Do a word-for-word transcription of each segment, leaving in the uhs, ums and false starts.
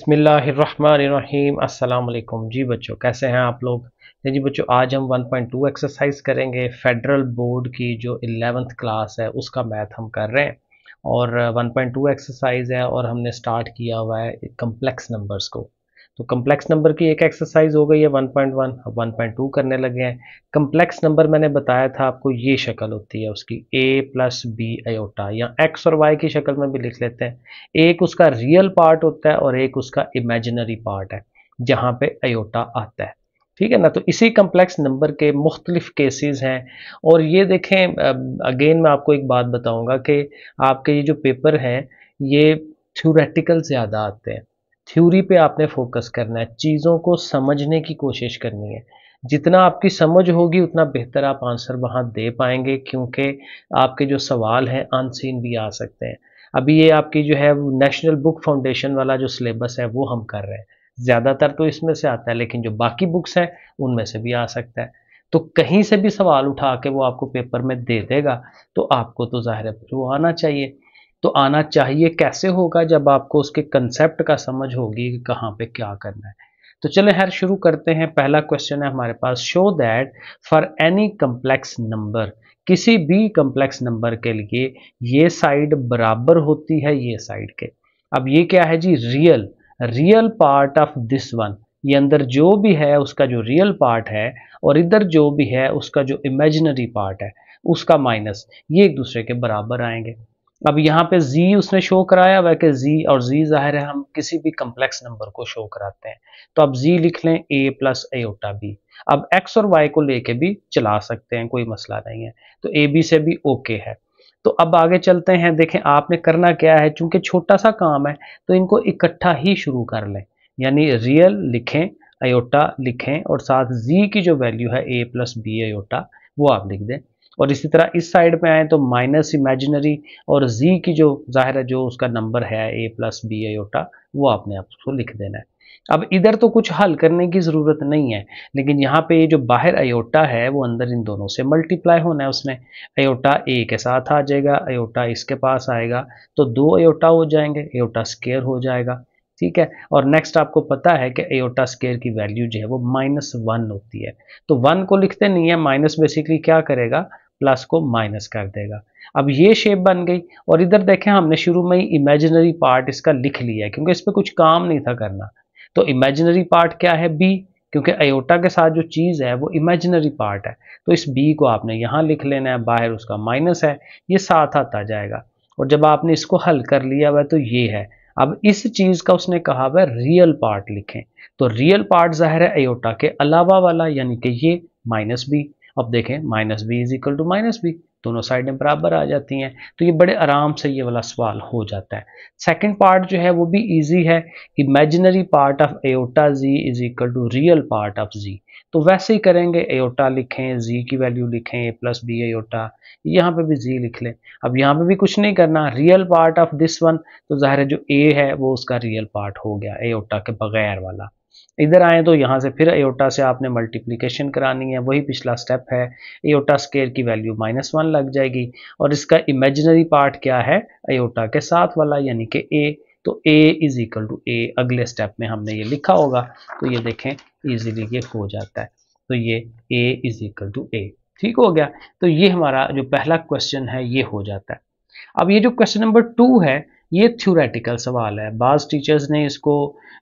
बिस्मिल्लाहिर्रहमानिर्रहीम अस्सलाम वालेकुम। जी बच्चों, कैसे हैं आप लोग। जी बच्चों, आज हम वन पॉइंट टू एक्सरसाइज करेंगे। फेडरल बोर्ड की जो इलेवेंथ क्लास है उसका मैथ हम कर रहे हैं और वन पॉइंट टू एक्सरसाइज है और हमने स्टार्ट किया हुआ है कम्प्लेक्स नंबर्स को। तो कम्प्लेक्स नंबर की एक एक्सरसाइज हो गई है वन पॉइंट वन, अब वन पॉइंट टू करने लगे हैं। कम्प्लेक्स नंबर मैंने बताया था आपको, ये शक्ल होती है उसकी, a प्लस बी अयोटा, या एक्स और वाई की शक्ल में भी लिख लेते हैं। एक उसका रियल पार्ट होता है और एक उसका इमेजिनरी पार्ट है जहाँ पे अयोटा आता है। ठीक है ना। तो इसी कम्प्लेक्स नंबर के मुख्तलिफ केसेस हैं। और ये देखें, अगेन मैं आपको एक बात बताऊंगा कि आपके ये जो पेपर हैं ये थ्योरेटिकल ज़्यादा आते हैं। थ्योरी पे आपने फोकस करना है, चीज़ों को समझने की कोशिश करनी है। जितना आपकी समझ होगी उतना बेहतर आप आंसर वहाँ दे पाएंगे, क्योंकि आपके जो सवाल हैं अनसीन भी आ सकते हैं। अभी ये आपकी जो है नेशनल बुक फाउंडेशन वाला जो सिलेबस है वो हम कर रहे हैं। ज़्यादातर तो इसमें से आता है, लेकिन जो बाकी बुक्स हैं उनमें से भी आ सकता है। तो कहीं से भी सवाल उठा के वो आपको पेपर में दे देगा, तो आपको तो ज़ाहिर है वो आना चाहिए। तो आना चाहिए कैसे होगा, जब आपको उसके कंसेप्ट का समझ होगी कि कहाँ पे क्या करना है। तो चले खैर शुरू करते हैं। पहला क्वेश्चन है हमारे पास, show that for any complex number, किसी भी कम्प्लेक्स नंबर के लिए ये साइड बराबर होती है ये साइड के। अब ये क्या है जी, real real part of this one, ये अंदर जो भी है उसका जो रियल पार्ट है और इधर जो भी है उसका जो इमेजिनरी पार्ट है उसका माइनस, ये एक दूसरे के बराबर आएंगे। अब यहाँ पे z उसने शो कराया हुआ है कि z और z जाहिर है हम किसी भी कम्प्लेक्स नंबर को शो कराते हैं। तो अब z लिख लें a प्लस अयोटा b। अब x और y को लेके भी चला सकते हैं, कोई मसला नहीं है। तो a b से भी ओके है। तो अब आगे चलते हैं। देखें आपने करना क्या है, चूंकि छोटा सा काम है तो इनको इकट्ठा ही शुरू कर लें। यानी रियल लिखें, अयोटा लिखें और साथ z की जो वैल्यू है a प्लस बी अयोटा वो आप लिख दें। और इसी तरह इस साइड पे आए तो माइनस इमेजिनरी और z की जो जाहिर है जो उसका नंबर है a प्लस बी अयोटा वो आपने आप उसको लिख देना है। अब इधर तो कुछ हल करने की ज़रूरत नहीं है, लेकिन यहाँ पे ये जो बाहर अयोटा है वो अंदर इन दोनों से मल्टीप्लाई होना है उसने। अयोटा a के साथ आ जाएगा, अयोटा इसके पास आएगा, तो दो अयोटा हो जाएंगे, अयोटा स्केयर हो जाएगा। ठीक है। और नेक्स्ट आपको पता है कि अयोटा स्केयर की वैल्यू जो है वो माइनस वन होती है। तो वन को लिखते नहीं है, माइनस बेसिकली क्या करेगा, प्लस को माइनस कर देगा। अब ये शेप बन गई। और इधर देखें हमने शुरू में ही इमेजिनरी पार्ट इसका लिख लिया है, क्योंकि इस पर कुछ काम नहीं था करना। तो इमेजिनरी पार्ट क्या है, b, क्योंकि अयोटा के साथ जो चीज़ है वो इमेजिनरी पार्ट है। तो इस b को आपने यहाँ लिख लेना है, बाहर उसका माइनस है, ये साथ आता जाएगा। और जब आपने इसको हल कर लिया हुआ तो ये है। अब इस चीज़ का उसने कहा हुआ रियल पार्ट लिखें। तो रियल पार्ट जाहिर है अयोटा के अलावा वाला, यानी कि ये माइनस बी। अब देखें minus B is equal to minus B, दोनों साइडें बराबर आ जाती हैं। तो ये बड़े आराम से ये वाला सवाल हो जाता है। सेकंड पार्ट जो है वो भी इजी है, imaginary part of iota Z is equal to real part of Z. तो वैसे ही करेंगे, अयोटा लिखें, जी की वैल्यू लिखें ए प्लस बी अयोटा, यहाँ पे भी जी लिख लें। अब यहाँ पे भी कुछ नहीं करना, real part of this one, तो जाहिर है जो ए है वो उसका रियल पार्ट हो गया अयोटा के बगैर वाला। इधर आए तो यहाँ से फिर अयोटा से आपने मल्टीप्लिकेशन करानी है, वही पिछला स्टेप है। अयोटा स्केयर की वैल्यू माइनस वन लग जाएगी और इसका इमेजिनरी पार्ट क्या है, अयोटा के साथ वाला, यानी कि a। तो a is equal to a, अगले स्टेप में हमने ये लिखा होगा। तो ये देखें इजीली ये हो जाता है। तो ये a is equal to a, ठीक हो गया। तो ये हमारा जो पहला क्वेश्चन है ये हो जाता है। अब ये जो क्वेश्चन नंबर टू है ये थ्योरेटिकल सवाल है। बाज़ टीचर्स ने इसको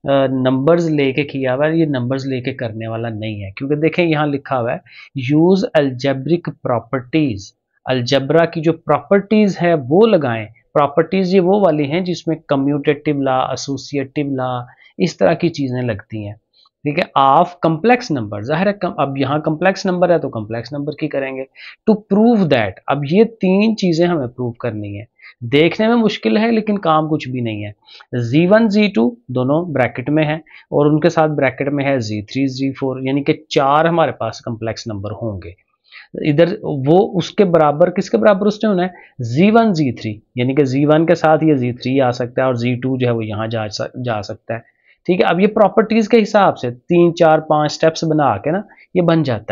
नंबर्स लेके किया हुआ है, ये नंबर्स लेके करने वाला नहीं है, क्योंकि देखें यहाँ लिखा हुआ है यूज अलजेब्रिक प्रॉपर्टीज। अलजेब्रा की जो प्रॉपर्टीज है वो लगाएं। प्रॉपर्टीज ये वो वाली हैं जिसमें कम्यूटेटिव लॉ, एसोसिएटिव लॉ, इस तरह की चीजें लगती हैं। ठीक है। ऑफ कम्प्लेक्स नंबर, जाहिर है अब यहाँ कम्प्लेक्स नंबर है तो कम्प्लेक्स नंबर की करेंगे। टू प्रूव दैट, अब ये तीन चीजें हमें प्रूव करनी है। देखने में मुश्किल है लेकिन काम कुछ भी नहीं है। जी वन जी टू दोनों ब्रैकेट में है और उनके साथ ब्रैकेट में है जी थ्री जी फोर, यानी कि चार हमारे पास कम्प्लेक्स नंबर होंगे। इधर वो उसके बराबर, किसके बराबर उसने होना है, जी वन जी थ्री, यानी कि जी वन के साथ ये जी थ्री आ सकता है और जी टू जो है वो यहाँ जा जा सकता है। ठीक है। अब ये प्रॉपर्टीज के हिसाब से तीन चार पांच स्टेप्स बना के ना ये बन जाता है।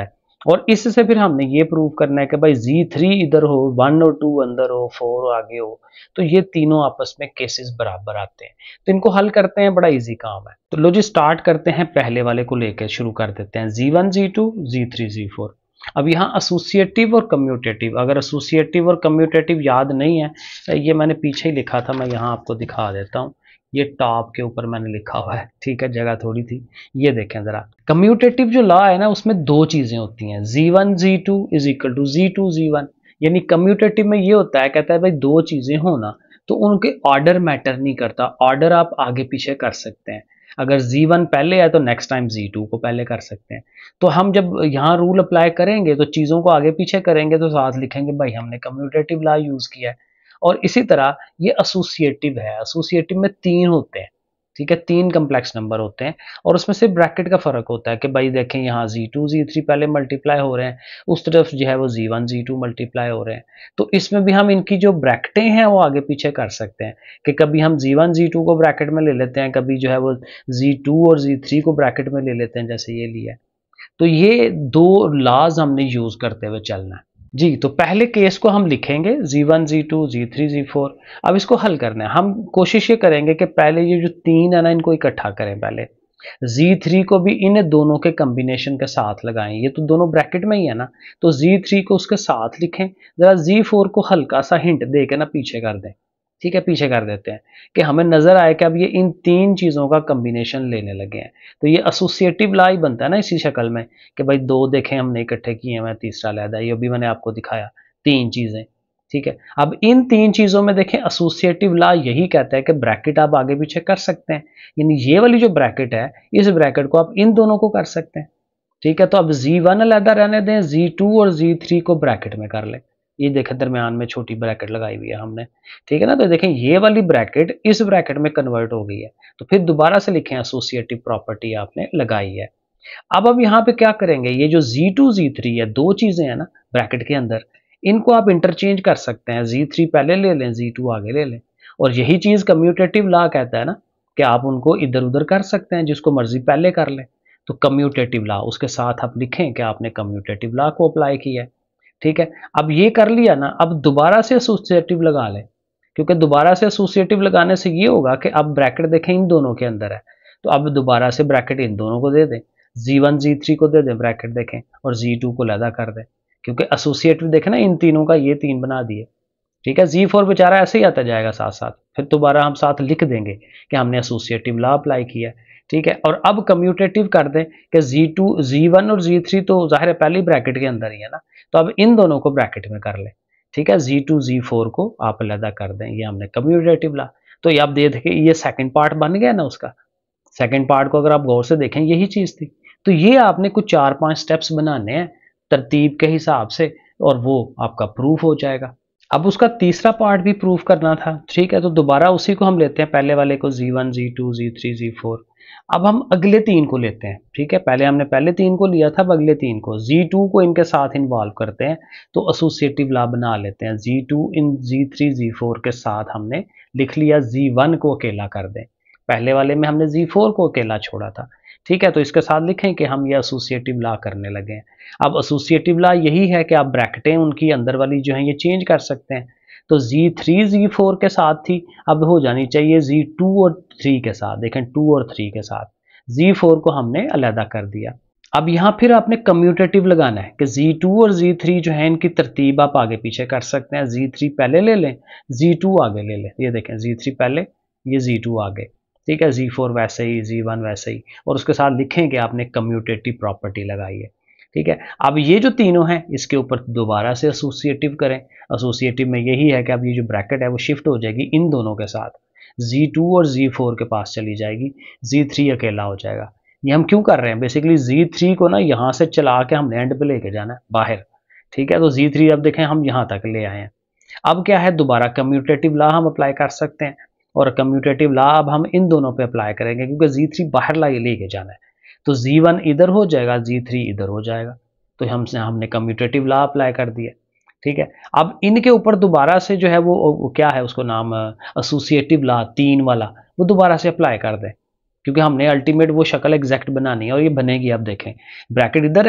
और इससे फिर हमने ये प्रूव करना है कि भाई जी थ्री इधर हो, वन और टू अंदर हो, फोर आगे हो, तो ये तीनों आपस में केसेस बराबर आते हैं। तो इनको हल करते हैं, बड़ा इजी काम है। तो लो जी स्टार्ट करते हैं, पहले वाले को लेकर शुरू कर देते हैं, जी वन जी two Z three Z four. अब यहाँ एसोसिएटिव और कम्यूटेटिव, अगर एसोसिएटिव और कम्यूटेटिव याद नहीं है, ये मैंने पीछे ही लिखा था, मैं यहाँ आपको दिखा देता हूँ, ये टॉप के ऊपर मैंने लिखा हुआ है, ठीक है, जगह थोड़ी थी। ये देखें जरा, कम्यूटेटिव जो लॉ है ना, उसमें दो चीजें होती हैं, जी one ji two is equal to Z two ji one. यानी कम्यूटेटिव में ये होता है, कहता है भाई दो चीजें होना तो उनके ऑर्डर मैटर नहीं करता, ऑर्डर आप आगे पीछे कर सकते हैं। अगर जी वन पहले है तो नेक्स्ट टाइम जी टू को पहले कर सकते हैं। तो हम जब यहाँ रूल अप्लाई करेंगे तो चीजों को आगे पीछे करेंगे, तो साथ लिखेंगे भाई हमने कम्यूटेटिव लॉ यूज किया है। और इसी तरह ये एसोसिएटिव है, एसोसिएटिव में तीन होते हैं, ठीक है, तीन कम्प्लेक्स नंबर होते हैं, और उसमें से ब्रैकेट का फर्क होता है कि भाई देखें यहाँ जी टू जी थ्री पहले मल्टीप्लाई हो रहे हैं, उस तरफ जो है वो जी वन जी टू मल्टीप्लाई हो रहे हैं। तो इसमें भी हम इनकी जो ब्रैकेटें हैं वो आगे पीछे कर सकते हैं, कि कभी हम जी वन जी टू को ब्रैकेट में ले लेते हैं, कभी जो है वो जी टू और जी थ्री को ब्रैकेट में ले लेते हैं, जैसे ये लिया है। तो ये दो लॉज हमने यूज करते हुए चलना है जी। तो पहले केस को हम लिखेंगे जी वन जी two Z three Z four. अब इसको हल करना है, हम कोशिश ये करेंगे कि पहले ये जो तीन है ना, इनको इकट्ठा करें। पहले जी थ्री को भी इन दोनों के कॉम्बिनेशन के साथ लगाएं, ये तो दोनों ब्रैकेट में ही है ना, तो जी थ्री को उसके साथ लिखें, जरा जी फोर को हल्का सा हिंट दे के ना पीछे कर दें, ठीक है, पीछे कर देते हैं कि हमें नजर आए कि अब ये इन तीन चीजों का कॉम्बिनेशन लेने लगे हैं। तो ये एसोसिएटिव लॉ ही बनता है ना इसी शक्ल में, कि भाई दो देखें हमने इकट्ठे किए हैं, तीसरा लहदा, ये भी मैंने आपको दिखाया, तीन चीजें, ठीक है। अब इन तीन चीजों में देखें, एसोसिएटिव लॉ यही कहता है कि ब्रैकेट आप आगे पीछे कर सकते हैं, यानी ये वाली जो ब्रैकेट है, इस ब्रैकेट को आप इन दोनों को कर सकते हैं, ठीक है। तो अब जी वन अलहदा रहने दें, जी टू और जी थ्री को ब्रैकेट में कर लें। ये देखें दरमियान में छोटी ब्रैकेट लगाई हुई है हमने, ठीक है ना। तो देखें ये वाली ब्रैकेट इस ब्रैकेट में कन्वर्ट हो गई है, तो फिर दोबारा से लिखें एसोसिएटिव प्रॉपर्टी आपने लगाई है। अब अब यहाँ पे क्या करेंगे, ये जो जी टू जी थ्री है, दो चीजें हैं ना ब्रैकेट के अंदर, इनको आप इंटरचेंज कर सकते हैं, जी थ्री पहले ले लें, जी टू आगे ले लें। और यही चीज कम्यूटेटिव लॉ कहता है ना, कि आप उनको इधर उधर कर सकते हैं, जिसको मर्जी पहले कर लें। तो कम्यूटेटिव लॉ उसके साथ आप लिखें कि आपने कम्यूटेटिव लॉ को अप्लाई किया है, ठीक है। अब ये कर लिया ना, अब दोबारा से एसोसिएटिव लगा लें, क्योंकि दोबारा से एसोसिएटिव लगाने से ये होगा कि अब ब्रैकेट देखें इन दोनों के अंदर है, तो अब दोबारा से ब्रैकेट इन दोनों को दे दें, जी वन जी थ्री को दे दें ब्रैकेट देखें, और जी टू को लहदा कर दें, क्योंकि एसोसिएटिव देखें ना इन तीनों का, ये तीन बना दिए, ठीक है। जी फोर बेचारा ऐसे ही आता जाएगा साथ साथ, फिर दोबारा हम साथ लिख देंगे कि हमने एसोसिएटिव लॉ अप्लाई किया, ठीक है। और अब कम्यूटेटिव कर दें कि जी टू जी वन और जी थ्री तो जाहिर है पहली ब्रैकेट के अंदर ही है ना, तो अब इन दोनों को ब्रैकेट में कर लें, ठीक है। जी टू जी फोर को आप अलग कर दें, ये हमने कम्यूटेटिव लॉ। तो ये आप दे देखें, ये सेकंड पार्ट बन गया ना उसका। सेकंड पार्ट को अगर आप गौर से देखें, यही चीज थी। तो ये आपने कुछ चार पांच स्टेप्स बनाने हैं तरतीब के हिसाब से, और वो आपका प्रूफ हो जाएगा। अब उसका तीसरा पार्ट भी प्रूफ करना था, ठीक है। तो दोबारा उसी को हम लेते हैं, पहले वाले को जी वन जी two Z three Z four. अब हम अगले तीन को लेते हैं, ठीक है। पहले हमने पहले तीन को लिया था, अब अगले तीन को, जी टू को इनके साथ इन्वॉल्व करते हैं, तो एसोसिएटिव लॉ बना लेते हैं। जी टू इन जी थ्री जी फोर के साथ हमने लिख लिया, जी वन को अकेला कर दें, पहले वाले में हमने जी फोर को अकेला छोड़ा था, ठीक है। तो इसके साथ लिखें कि हम ये एसोसिएटिव लॉ करने लगे हैं। अब एसोसिएटिव लॉ यही है कि आप ब्रैकेटें उनकी अंदर वाली जो हैं ये चेंज कर सकते हैं। तो जी थ्री जी फोर के साथ थी, अब हो जानी चाहिए जी टू और थ्री के साथ, देखें टू और थ्री के साथ, जी फोर को हमने अलहदा कर दिया। अब यहाँ फिर आपने कम्यूटेटिव लगाना है कि जी टू और जी थ्री जो है इनकी तरतीब आप आगे पीछे कर सकते हैं, जी थ्री पहले ले लें, जी टू आगे ले लें, ये देखें जी थ्री पहले, ये जी टू आगे, ठीक है। जी फोर वैसे ही, जी वन वैसे ही, और उसके साथ लिखें कि आपने कम्यूटेटिव प्रॉपर्टी लगाई है, ठीक है। अब ये जो तीनों हैं इसके ऊपर दोबारा से एसोसिएटिव करें। एसोसिएटिव में यही है कि अब ये जो ब्रैकेट है वो शिफ्ट हो जाएगी इन दोनों के साथ, जी टू और जी फोर के पास चली जाएगी, जी थ्री अकेला हो जाएगा। ये हम क्यों कर रहे हैं, बेसिकली जी थ्री को ना यहाँ से चला के हमने एंड पे लेके जाना है बाहर, ठीक है। तो जी थ्री अब देखें हम यहाँ तक ले आए हैं। अब क्या है, दोबारा कम्यूटेटिव लॉ हम अप्लाई कर सकते हैं, और कम्यूटेटिव लॉ अब हम इन दोनों पे अप्लाई करेंगे, क्योंकि जी थ्री बाहर ला लेके जाना है। तो जी वन इधर हो जाएगा, जी थ्री इधर हो जाएगा, तो हमसे हमने कम्यूटेटिव लॉ अप्लाई कर दिया, ठीक है। अब इनके ऊपर दोबारा से जो है वो, वो क्या है उसको नाम, एसोसिएटिव लॉ तीन वाला, वो दोबारा से अप्लाई कर दें, क्योंकि हमने अल्टीमेट वो शक्ल एग्जैक्ट बनानी है, और ये बनेगी। अब देखें ब्रैकेट इधर है ना,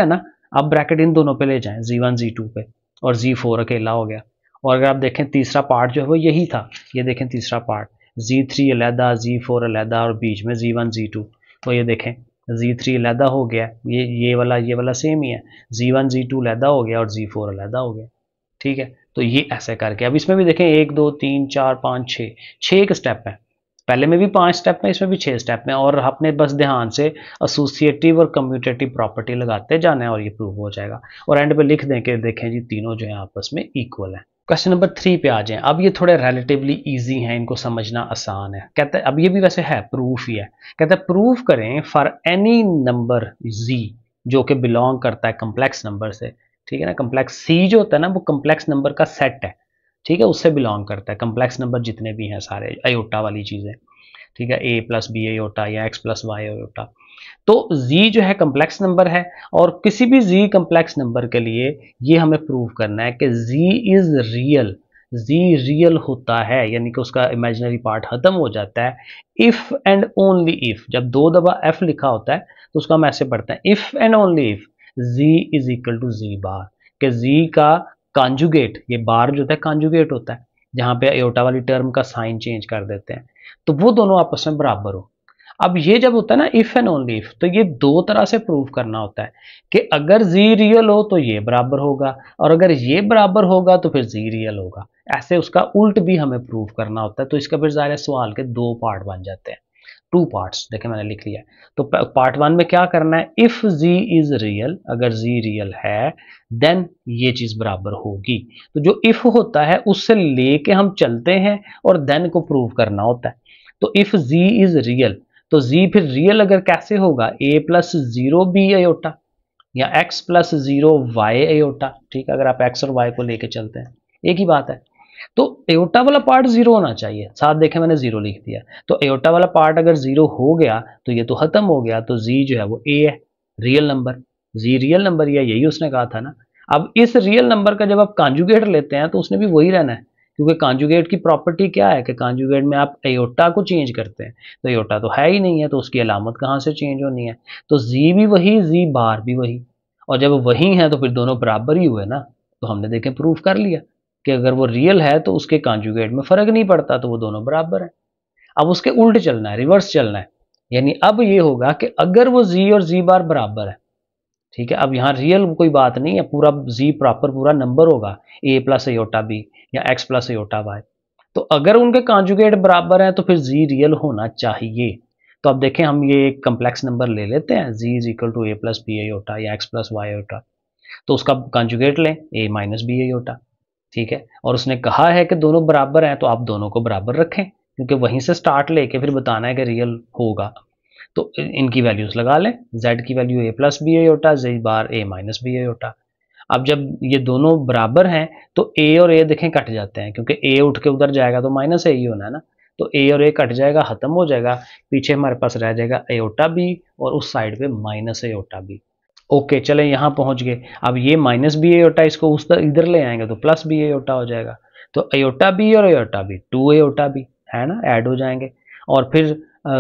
अब ब्रैकेट इन दोनों पे ले जाएं, जी वन जी टू पे, और जी फोर अकेला हो गया। और अगर आप देखें तीसरा पार्ट जो है वो यही था, ये देखें तीसरा पार्ट, जी थ्री अलहदा, जी फोर अलहदा और बीच में जी वन जी टू। तो ये देखें जी थ्री अलहदा हो गया, ये ये वाला ये वाला सेम ही है, जी वन जी टू अलहदा हो गया और जी फोर अलहदा हो गया। ठीक है, तो ये ऐसे करके अब इसमें भी देखें एक दो तीन चार पाँच छः, छः एक स्टेप है, पहले में भी पांच स्टेप में, इसमें भी छह स्टेप में, और आपने बस ध्यान से एसोसिएटिव और कम्यूटेटिव प्रॉपर्टी लगाते जाना है और ये प्रूव हो जाएगा। और एंड पे लिख दें कि देखें जी तीनों जो है आपस में इक्वल है। क्वेश्चन नंबर थ्री पे आ जाएं। अब ये थोड़े रिलेटिवली इजी हैं, इनको समझना आसान है। कहते हैं, अब ये भी वैसे है प्रूफ ही है, कहते हैं प्रूफ करें फॉर एनी नंबर जी जो कि बिलोंग करता है कम्प्लेक्स नंबर से। ठीक है ना, कम्प्लेक्स सी जो होता है ना वो कम्प्लेक्स नंबर का सेट है, ठीक है, उससे बिलोंग करता है कम्प्लेक्स नंबर जितने भी हैं सारे, अयोटा वाली चीज़ें। ठीक है, ए प्लस बी अयोटा या एक्स प्लस वाई अयोटा। तो z जो है कम्प्लेक्स नंबर है, और किसी भी z कम्प्लेक्स नंबर के लिए ये हमें प्रूव करना है कि z is real, z real होता है, यानी कि उसका इमेजिनरी पार्ट खत्म हो जाता है इफ एंड ओनली इफ। जब दो दफा f लिखा होता है तो उसका हम ऐसे पढ़ते हैं, if and only if z is equal to z bar, कि z का कॉन्जुगेट, ये बार जो होता है कॉन्जुगेट होता है, जहां पे अयोटा वाली टर्म का साइन चेंज कर देते हैं, तो वो दोनों आपस में बराबर हो। अब ये जब होता है ना इफ एंड ओनली इफ, तो ये दो तरह से प्रूव करना होता है कि अगर z रियल हो तो ये बराबर होगा, और अगर ये बराबर होगा तो फिर z रियल होगा। ऐसे उसका उल्ट भी हमें प्रूव करना होता है। तो इसका फिर ज़ाहिर है सवाल के दो पार्ट बन जाते हैं, टू पार्ट्स। देखें मैंने लिख लिया है। तो पार्ट वन में क्या करना है, इफ z इज रियल, अगर z रियल है देन ये चीज बराबर होगी। तो जो इफ होता है उससे लेके हम चलते हैं और देन को प्रूव करना होता है। तो इफ z इज रियल, तो z फिर रियल अगर कैसे होगा, a plus zero B iota या x plus zero Y iota. ठीक है, अगर आप x और y को लेके चलते हैं एक ही बात है। तो एयोटा वाला पार्ट जीरो होना चाहिए, साथ देखें मैंने जीरो लिख दिया। तो एयोटा वाला पार्ट अगर जीरो हो गया तो ये तो खत्म हो गया, तो जी जो है वो ए है, real number, Z real number, या यही उसने कहा था ना। अब इस रियल नंबर का जब आप कॉन्जुगेट लेते हैं तो उसने भी वही रहना है, क्योंकि कॉन्जुगेट की प्रॉपर्टी क्या है कि कॉन्जुगेट में आप एयोटा को चेंज करते हैं, तो एयोटा तो है ही नहीं है, तो उसकी अलामत कहाँ से चेंज होनी है। तो जी भी वही, जी बार भी वही, और जब वही है तो फिर दोनों बराबर ही हुए ना। तो हमने देखें प्रूफ कर लिया कि अगर वो रियल है तो उसके कॉन्जुगेट में फर्क नहीं पड़ता, तो वो दोनों बराबर हैं। अब उसके उल्ट चलना है, रिवर्स चलना है, यानी अब ये होगा कि अगर वो जी और जी बार बराबर है, ठीक है, अब यहाँ रियल कोई बात नहीं है, पूरा जी प्रॉपर पूरा नंबर होगा, ए प्लस अयोटा बी या एक्स प्लस अयोटा वाई। तो अगर उनके कॉन्जुगेट बराबर हैं तो फिर जी रियल होना चाहिए। तो अब देखें हम ये एक कम्प्लेक्स नंबर ले लेते हैं, Z is equal to A plus B iota या एक्स प्लस वाई अयोटा। तो उसका कॉन्जुगेट लें, ए माइनस बी अयोटा। ठीक है, और उसने कहा है कि दोनों बराबर हैं, तो आप दोनों को बराबर रखें, क्योंकि वहीं से स्टार्ट लेके फिर बताना है कि रियल होगा। तो इनकी वैल्यूज लगा लें, z की value a plus B iota, z bar a minus B iota. अब जब ये दोनों बराबर हैं तो a और a देखें कट जाते हैं, क्योंकि a उठ के उधर जाएगा तो माइनस a ही होना है ना। तो a और a कट जाएगा, खत्म हो जाएगा, पीछे हमारे पास रह जाएगा अयोटा b और उस साइड पे माइनस अयोटा b। ओके, चले यहाँ पहुंच गए। अब ये माइनस बी अयोटा इसको उस इधर ले आएंगे तो प्लस बी अयोटा हो जाएगा। तो अयोटा बी और iota B, two iota B है ना, ऐड हो जाएंगे। और फिर आ,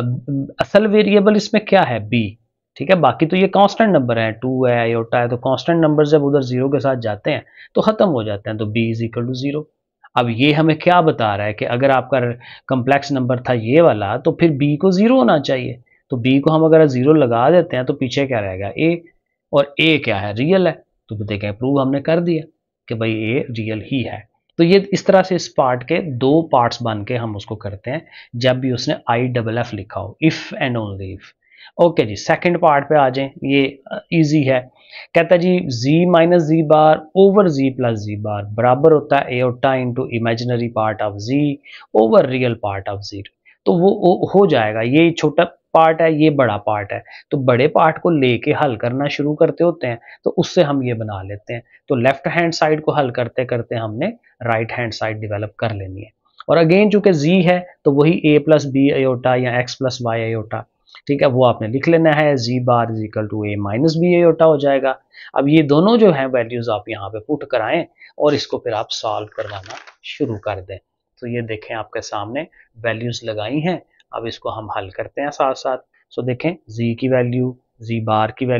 असल वेरिएबल इसमें क्या है, बी। ठीक है, बाकी तो ये कांस्टेंट नंबर है, टू है अयोटा है, तो कांस्टेंट नंबर जब उधर जीरो के साथ जाते हैं तो खत्म हो जाते हैं, तो b is equal to zero. अब ये हमें क्या बता रहा है कि अगर आपका कम्प्लेक्स नंबर था ये वाला तो फिर बी को जीरो होना चाहिए। तो बी को हम अगर जीरो लगा देते हैं तो पीछे क्या रहेगा, ए, और ए क्या है, रियल है। तो देखें प्रूव हमने कर दिया कि भाई ए रियल ही है। तो ये इस तरह से इस पार्ट के दो पार्ट्स बन के हम उसको करते हैं जब भी उसने आई डबल एफ लिखा हो, if and only if. Okay जी, सेकंड पार्ट पे आ जाएं, ये इजी है। कहता है जी z minus z bar over z plus z bar बराबर होता है iota into imaginary part of z over real part of z। तो वो, वो हो जाएगा, ये छोटा पार्ट है, ये बड़ा पार्ट है, तो बड़े पार्ट को लेके हल करना शुरू करते होते हैं, तो उससे हम ये बना लेते हैं। तो लेफ्ट हैंड साइड को हल करते करते हमने राइट हैंड साइड डेवलप कर लेनी है। और अगेन चूंकि z है तो वही a प्लस बी अयोटा या x प्लस वाई अयोटा, ठीक है, वो आपने लिख लेना है, z bar is equal to a minus B iota हो जाएगा। अब ये दोनों जो हैं वैल्यूज आप यहाँ पे पुट कराएं और इसको फिर आप सॉल्व करवाना शुरू कर दें। तो ये देखें आपके सामने वैल्यूज लगाई हैं, अब इसको हम हल करते हैं साथ साथ। सो देखें जी की वैल्यू, जी बार की वैल्यू,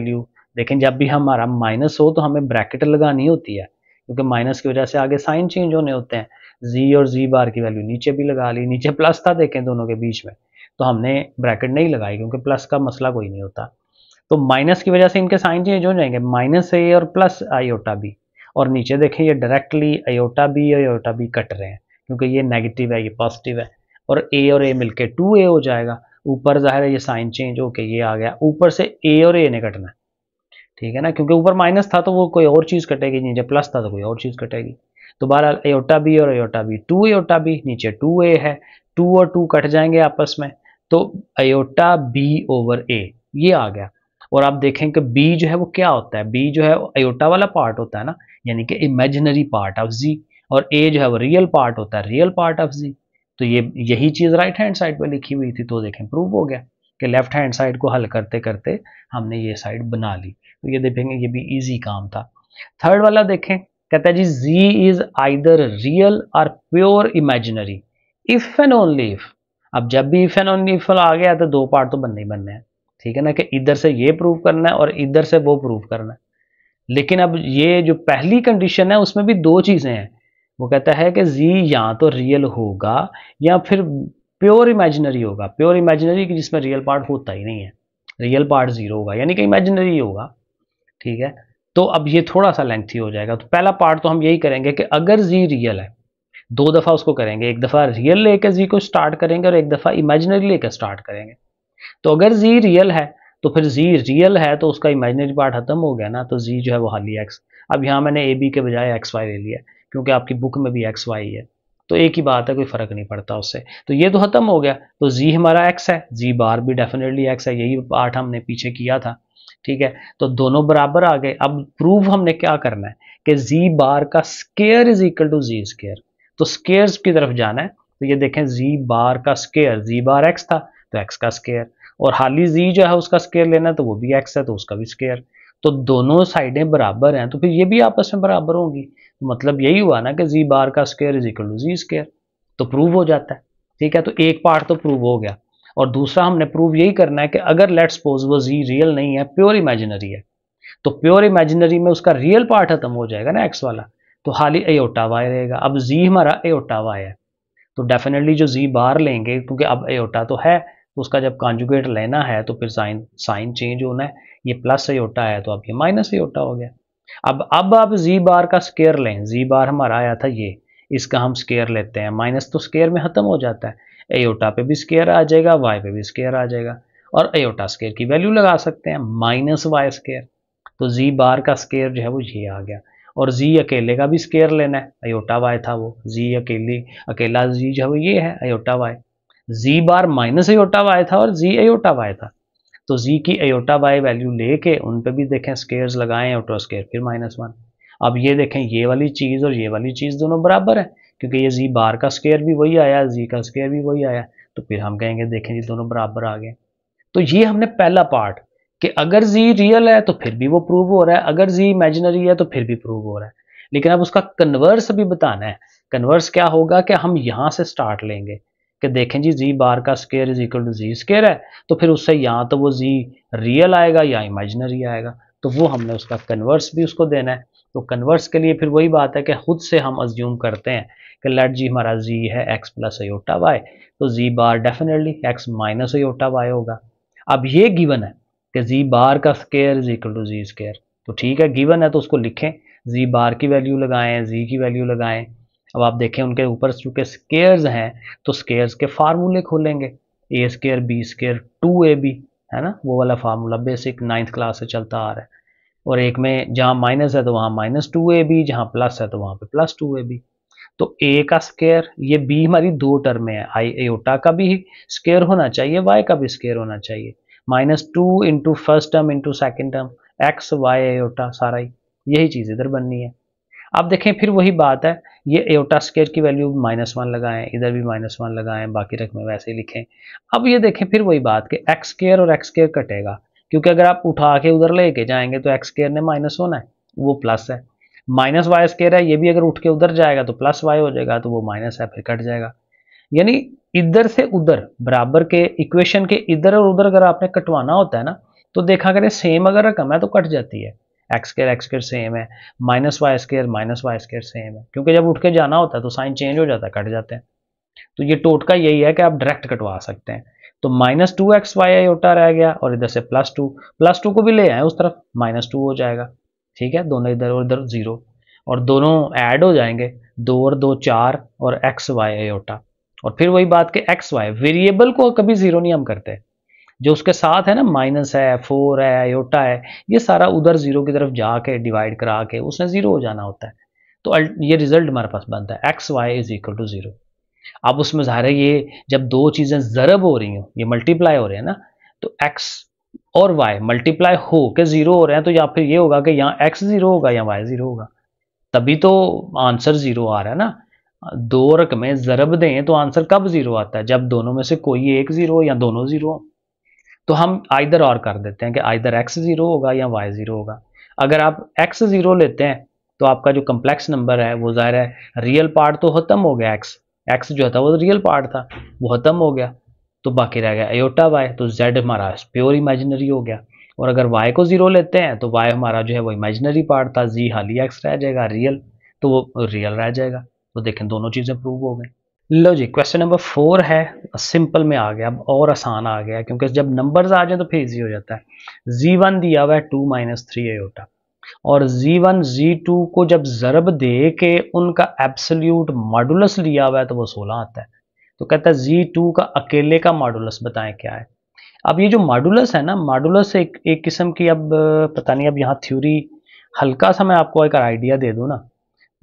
देखें जब भी हमारा माइनस हो तो हमें ब्रैकेट लगानी होती है, क्योंकि माइनस की वजह से आगे साइन चेंज होने होते हैं। जी और जी बार की वैल्यू नीचे भी लगा ली, नीचे प्लस था देखें दोनों के बीच में, तो हमने ब्रैकेट नहीं लगाई क्योंकि प्लस का मसला कोई नहीं होता। तो माइनस की वजह से इनके साइन चेंज हो जाएंगे, माइनस ए और प्लस आयोटा बी। और नीचे देखें ये डायरेक्टली आयोटा बी और आयोटा बी कट रहे हैं, क्योंकि ये नेगेटिव है ये पॉजिटिव है, और ए और ए मिलके टू ए हो जाएगा। ऊपर जाहिर है ये साइन चेंज होके ये आ गया, ऊपर से ए और ए ने कटना है, ठीक है ना, क्योंकि ऊपर माइनस था तो वो कोई और चीज़ कटेगी, नीचे प्लस था तो कोई और चीज़ कटेगी। तो बहरहाल एयोटा बी और iota b, two iota b, नीचे टू ए है, टू और टू कट जाएंगे आपस में, तो एयोटा बी ओवर ए ये आ गया। और आप देखें कि बी जो है वो क्या होता है, बी जो है एयोटा वाला पार्ट होता है ना, यानी कि इमेजिनरी पार्ट ऑफ जी, और ए जो है वो रियल पार्ट होता है, रियल पार्ट ऑफ जी। तो ये यही चीज़ राइट हैंड साइड पर लिखी हुई थी, तो देखें प्रूव हो गया कि लेफ्ट हैंड साइड को हल करते करते हमने ये साइड बना ली। तो ये देखेंगे ये भी इजी काम था। थर्ड वाला देखें, कहता है जी z इज आइदर रियल और pure imaginary if and only if. अब जब भी इफ एंड ओनली इफ आ गया तो दो पार्ट तो बनने ही बनने हैं, ठीक है ना, कि इधर से ये प्रूव करना है और इधर से वो प्रूव करना है। लेकिन अब ये जो पहली कंडीशन है उसमें भी दो चीजें हैं। वो कहता है कि z या तो रियल होगा या फिर प्योर इमेजिनरी होगा। प्योर इमेजिनरी की जिसमें रियल पार्ट होता ही नहीं है, रियल पार्ट जीरो होगा, यानी कि इमेजिनरी होगा, ठीक है। तो अब ये थोड़ा सा लेंथी हो जाएगा। तो पहला पार्ट तो हम यही करेंगे कि अगर जी रियल है, दो दफा उसको करेंगे, एक दफा रियल लेके जी को स्टार्ट करेंगे और एक दफा इमेजिनरी लेकर स्टार्ट करेंगे। तो अगर जी रियल है तो फिर जी रियल है तो उसका इमेजिनरी पार्ट खत्म हो गया ना, तो जी जो है वो हाली एक्स। अब यहाँ मैंने ए बी के बजाय एक्स वाई ले लिया क्योंकि आपकी बुक में भी एक्स वाई है, तो एक ही बात है, कोई फर्क नहीं पड़ता उससे। तो ये तो खत्म हो गया, तो जी हमारा एक्स है, जी बार भी डेफिनेटली एक्स है, यही पार्ट हमने पीछे किया था, ठीक है। तो दोनों बराबर आ गए। अब प्रूफ हमने क्या करना है कि जी बार का square is equal to z square, तो स्केयर्स की तरफ जाना है। तो ये देखें जी बार का स्केयर, जी बार एक्स था तो एक्स का स्केयर, और हाली जी जो है उसका स्केयर लेना है तो वो भी एक्स है तो उसका भी स्केयर। तो दोनों साइडें बराबर हैं तो फिर ये भी आपस में बराबर होंगी। तो मतलब यही हुआ ना कि जी बार का square is equal to z square, तो प्रूव हो जाता है, ठीक है। तो एक पार्ट तो प्रूव हो गया, और दूसरा हमने प्रूव यही करना है कि अगर लेट्स सपोज वो जी रियल नहीं है, प्योर इमेजिनरी है, तो प्योर इमेजिनरी में उसका रियल पार्ट खत्म हो जाएगा ना एक्स वाला, तो खाली एयोटा वाई रहेगा। अब जी हमारा एयोटा वाई है, तो डेफिनेटली जो जी बार लेंगे, क्योंकि अब एयोटा तो है तो उसका जब कॉन्जुगेट लेना है तो फिर साइन साइन चेंज होना है, ये प्लस एयोटा है तो अब ये माइनस एयोटा हो गया। अब अब आप जी बार का स्केयर लें, जी बार हमारा आया था ये, इसका हम स्केयर लेते हैं, माइनस तो स्केयर में खत्म हो जाता है, एयोटा पे भी स्केयर आ जाएगा, वाई पे भी स्केयर आ जाएगा, और एयोटा स्केयर की वैल्यू लगा सकते हैं माइनस वाई स्केयर। तो जी बार का स्केयर जो है वो ये आ गया, और जी अकेले का भी स्केयर लेना है, अयोटा वाई था वो, जी अकेली अकेला जी जो है वो ये है iota y, z bar minus iota y था और जी अयोटा वाई था, तो जी की अयोटा वाई वैल्यू लेके उन पे भी देखें स्केयर्स लगाएं, अयोटा स्केयर फिर माइनस वन। अब ये देखें ये वाली चीज़ और ये वाली चीज़ दोनों बराबर है, क्योंकि ये जी बार का स्केयर भी वही आया, जी का स्केयर भी वही आया, तो फिर हम कहेंगे देखें जी दोनों बराबर आ गए। तो ये हमने पहला पार्ट कि अगर जी रियल है तो फिर भी वो प्रूव हो रहा है, अगर जी इमेजिनरी है तो फिर भी प्रूव हो रहा है। लेकिन अब उसका कन्वर्स भी बताना है। कन्वर्स क्या होगा कि हम यहां से स्टार्ट लेंगे कि देखें जी जी बार का square is equal to z square है, तो फिर उससे यहाँ तो वो जी रियल आएगा या इमेजिनरी आएगा, तो वो हमने उसका कन्वर्स भी उसको देना है। तो कन्वर्स के लिए फिर वही बात है कि खुद से हम अज्यूम करते हैं कि लेट जी हमारा जी है एक्स प्लस अयोटा वाई, तो z bar definitely x minus iota y होगा। अब ये गिवन है कि जी बार का square is equal to z square, तो ठीक है गिवन है तो उसको लिखें, जी बार की वैल्यू लगाएं, जी की वैल्यू लगाएं। अब आप देखें उनके ऊपर चूंकि स्केयर्स हैं तो स्केयर्स के फार्मूले खोलेंगे, a square b square two a b, है ना, वो वाला फार्मूला बेसिक नाइन्थ क्लास से चलता आ रहा है। और एक में जहाँ माइनस है तो वहाँ माइनस टू ए बी, जहाँ प्लस है तो वहाँ पे प्लस टू ए बी। तो ए का स्केयर, ये बी हमारी दो टर्म में है, आई एयोटा का भी स्केयर होना चाहिए, वाई का भी स्केयर होना चाहिए, minus two into first term into second term, x y iota सारा ही, यही चीज़ इधर बननी है। अब देखें फिर वही बात है, ये एयोटा स्केयर की वैल्यू माइनस वन लगाएं, इधर भी माइनस वन लगाएं, बाकी रकमें वैसे ही लिखें। अब ये देखें फिर वही बात कि एक्स स्केयर और एक्स स्केयर कटेगा, क्योंकि अगर आप उठा के उधर लेके जाएंगे तो एक्स स्केयर ने माइनस होना है, वो प्लस है, माइनस वाई स्केयर है, ये भी अगर उठ के उधर जाएगा तो प्लस वाई हो जाएगा, तो वो माइनस है फिर कट जाएगा। यानी इधर से उधर बराबर के इक्वेशन के इधर और उधर अगर आपने कटवाना होता है ना, तो देखा करें सेम अगर रकम है तो कट जाती है, x square x square same है, minus y square minus y square same है, क्योंकि जब उठ के जाना होता है तो साइन चेंज हो जाता है, कट जाते हैं। तो ये टोटका यही है कि आप डायरेक्ट कटवा सकते हैं। तो minus two x y iota रह गया और इधर से प्लस टू, प्लस टू को भी ले आए उस तरफ, माइनस टू हो जाएगा। ठीक है, दोनों इधर और इधर जीरो, और दोनों ऐड हो जाएंगे, दो और दो चार और एक्स वाई आयोटा। और फिर वही बात कि एक्स वाई वेरिएबल को कभी जीरो नहीं हम करते, जो उसके साथ है ना, माइनस है, फोर है, आयोटा है, ये सारा उधर जीरो की तरफ जाके डिवाइड करा के उसने जीरो हो जाना होता है। तो ये रिजल्ट हमारे पास बनता है x y is equal to zero. अब उसमें ज़ाहिर है ये जब दो चीज़ें ज़रब हो रही हो, ये मल्टीप्लाई हो रहे हैं ना, तो x और y मल्टीप्लाई हो के ज़ीरो हो रहे हैं, तो या फिर ये होगा कि यहाँ x ज़ीरो होगा या y ज़ीरो होगा, तभी तो आंसर ज़ीरो आ रहा है ना। दो रकमें ज़रब दें तो आंसर कब ज़ीरो आता है, जब दोनों में से कोई एक ज़ीरो हो या दोनों ज़ीरो हो। तो हम आइदर और कर देते हैं कि आइदर x ज़ीरो होगा या y ज़ीरो होगा। अगर आप x ज़ीरो लेते हैं तो आपका जो कम्प्लेक्स नंबर है वो ज़ाहिर है रियल पार्ट तो खत्म हो गया, x x जो था वो रियल पार्ट था, वो खत्म हो गया, तो बाकी रह गया आयोटा y, तो z हमारा प्योर इमेजिनरी हो गया। और अगर y को जीरो लेते हैं तो y हमारा जो है वो इमेजिनरी पार्ट था, z खाली x रह जाएगा रियल, तो वो रियल रह जाएगा। तो देखें दोनों चीज़ें प्रूव हो गई। लो जी, क्वेश्चन नंबर फोर है, सिंपल में आ गया, अब और आसान आ गया, क्योंकि जब नंबर्स आ जाए तो फिर इजी हो जाता है। जी वन दिया हुआ है टू माइनस थ्री आयोटा, और जी वन जी टू को जब ज़रब दे के उनका एब्सोल्यूट मॉडुलस लिया हुआ है तो वो सोलह आता है। तो कहता है जी टू का अकेले का मॉडुलस बताएं क्या है। अब ये जो मॉडुलस है ना, मॉडुलस एक एक किस्म की, अब पता नहीं, अब यहाँ थ्योरी हल्का सा मैं आपको एक आइडिया दे दूँ ना,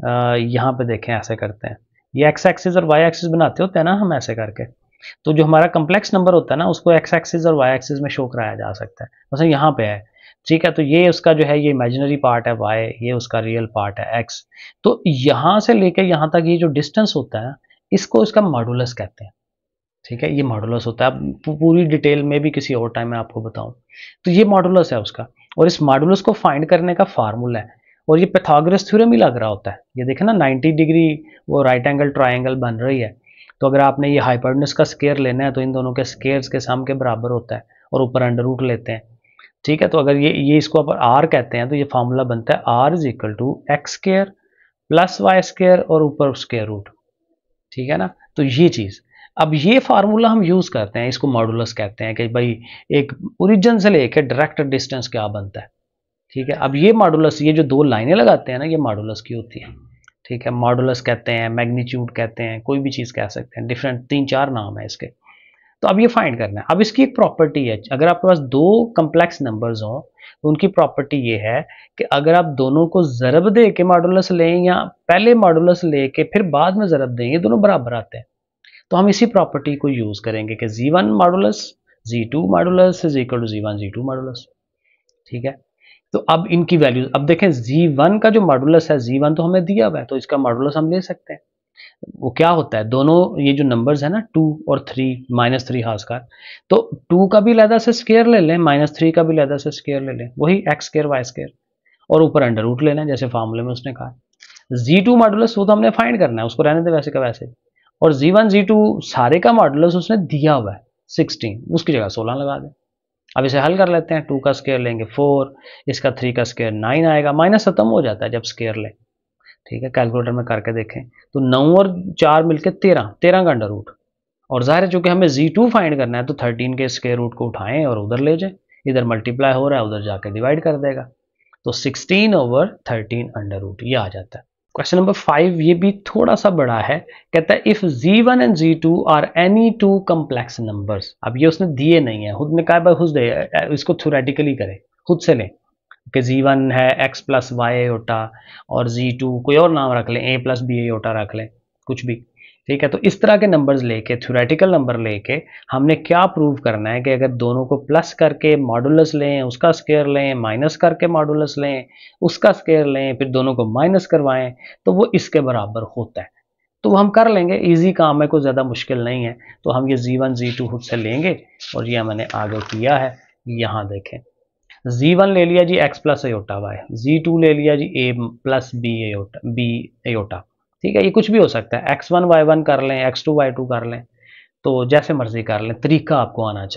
यहाँ पे देखें ऐसे करते हैं, ये एक्स एक्सिस और वाई एक्सिस बनाते होते हैं ना हम ऐसे करके, तो जो हमारा कम्प्लेक्स नंबर होता है ना उसको एक्स एक्सिस और वाई एक्सिस में शो कराया जा सकता है। मतलब यहाँ पे है, ठीक है, तो ये उसका जो है ये इमेजिनरी पार्ट है y, ये उसका रियल पार्ट है x। तो यहाँ से लेकर यहाँ तक ये जो डिस्टेंस होता है इसको इसका मॉडुलस कहते हैं। ठीक है, ये मॉडुलस होता है, अब पूरी डिटेल में भी किसी और टाइम में आपको बताऊं। तो ये मॉडुलस है उसका, और इस मॉडुलस को फाइंड करने का फार्मूला है, और ये पाइथागोरस थ्योरम ही लग रहा होता है। ये देखें ना, नाइन्टी डिग्री वो राइट एंगल ट्राइंगल बन रही है, तो अगर आपने ये हाइपोटेन्यूज का स्केयर लेना है तो इन दोनों के स्केयर्स के सम के बराबर होता है, और ऊपर अंडर रूट लेते हैं। ठीक है, तो अगर ये ये इसको आप आर कहते हैं तो ये फार्मूला बनता है r is equal to x square plus y square और ऊपर स्केयर रूट। ठीक है ना, तो ये चीज़, अब ये फार्मूला हम यूज़ करते हैं, इसको मॉडुलस कहते हैं कि भाई एक ओरिजिन से लेके डायरेक्ट डिस्टेंस क्या बनता है। ठीक है, अब ये मॉडुलस, ये जो दो लाइनें लगाते हैं ना, ये मॉडुलस की होती है। ठीक है, मॉडुलस कहते हैं, मैग्नीट्यूड कहते हैं, कोई भी चीज़ कह सकते हैं, डिफरेंट तीन चार नाम है इसके। तो अब ये फाइंड करना है। अब इसकी एक प्रॉपर्टी है, अगर आपके पास दो कम्प्लेक्स नंबर्स हों तो उनकी प्रॉपर्टी ये है कि अगर आप दोनों को ज़रब दे के मॉडुलस लें या पहले मॉडुलस लेके फिर बाद में ज़रब दें, ये दोनों बराबर आते हैं। तो हम इसी प्रॉपर्टी को यूज़ करेंगे कि जी one modulus ji two modulus is equal to ji one ji two modulus. ठीक है, तो अब इनकी वैल्यूज, अब देखें जी वन का जो मॉडुलस है, जी वन तो हमें दिया हुआ है तो इसका मॉडुलस हम ले सकते हैं। वो क्या होता है, दोनों ये जो नंबर्स है ना टू और थ्री, माइनस थ्री खास कर, तो टू का भी लहदा से स्केयर ले लें, माइनस थ्री का भी लहदा से स्केयर ले लें, वही एक्स स्केयर वाई स्केयर, और ऊपर अंडर रूट ले लें जैसे फार्मूले में उसने कहा। जी टू मॉडुलस वो तो हमने फाइंड करना है, उसको रहने दे वैसे का वैसे। और जी वन जी टू सारे का मॉडुलस उसने दिया हुआ है सिक्सटीन, उसकी जगह सोलह लगा दें। अब इसे हल कर लेते हैं, टू का स्केयर लेंगे फोर, इसका थ्री का स्केयर नाइन आएगा, माइनस खत्म हो जाता है जब स्केयर लें। ठीक है, कैलकुलेटर में करके देखें तो नौ और चार मिलके तेरह, तेरह का अंडर रूट, और जाहिर है चूंकि हमें जी टू फाइंड करना है तो थर्टीन के स्क्वायर रूट को उठाएं और उधर ले जाएं, इधर मल्टीप्लाई हो रहा है उधर जाके डिवाइड कर देगा, तो sixteen over thirteen under root ये आ जाता है। क्वेश्चन नंबर फाइव ये भी थोड़ा सा बड़ा है, कहता है if z one and z two are any two complex numbers. अब ये उसने दिए नहीं है, खुद ने कहा भाई खुद दे, इसको थ्योरेटिकली करें, खुद से लें कि जी वन है एक्स प्लस वाई ओटा, और जी टू कोई और नाम रख लें, ए प्लस बी ओटा रख लें, कुछ भी। ठीक है, तो इस तरह के नंबर्स लेके, थ्योरेटिकल नंबर लेके हमने क्या प्रूव करना है कि अगर दोनों को प्लस करके मॉडुलस लें, उसका स्केयर लें, माइनस करके मॉडुलस लें, उसका स्केयर लें, फिर दोनों को माइनस करवाएं तो वो इसके बराबर होता है। तो हम कर लेंगे, इजी काम है, कोई ज़्यादा मुश्किल नहीं है। तो हम ये जी वन जी टू खुद से लेंगे, और ये मैंने आगे किया है। यहाँ देखें, जी वन ले लिया z x plus iota y, z two ले लिया z a plus b iota b iota. ठीक है, ये कुछ भी हो सकता है, एक्स वन वाई वन कर लें, एक्स टू वाई टू कर लें, तो जैसे मर्जी कर लें, तरीका आपको आना चाहिए।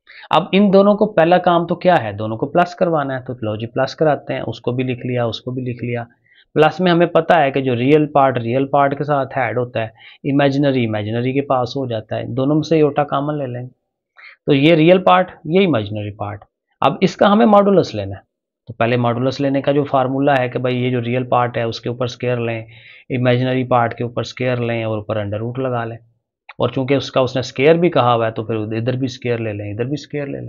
अब इन दोनों को पहला काम तो क्या है, दोनों को प्लस करवाना है, तो लो जी प्लस कराते हैं, उसको भी लिख लिया, उसको भी लिख लिया। प्लस में हमें पता है कि जो रियल पार्ट रियल पार्ट के साथ ऐड होता है, इमेजिनरी इमेजिनरी के पास हो जाता है, दोनों में से योटा कॉमन ले लेंगे। तो ये रियल पार्ट, ये इमेजिनरी पार्ट। अब इसका हमें मॉडुलस लेना है। तो पहले मॉडुलस लेने का जो फार्मूला है कि भाई ये जो रियल पार्ट है उसके ऊपर स्क्वायर लें, इमेजिनरी पार्ट के ऊपर स्क्वायर लें और ऊपर अंडर रूट लगा लें। और चूंकि उसका उसने स्क्वायर भी कहा हुआ है तो फिर इधर भी स्क्वायर ले लें, इधर भी स्क्वायर ले लें।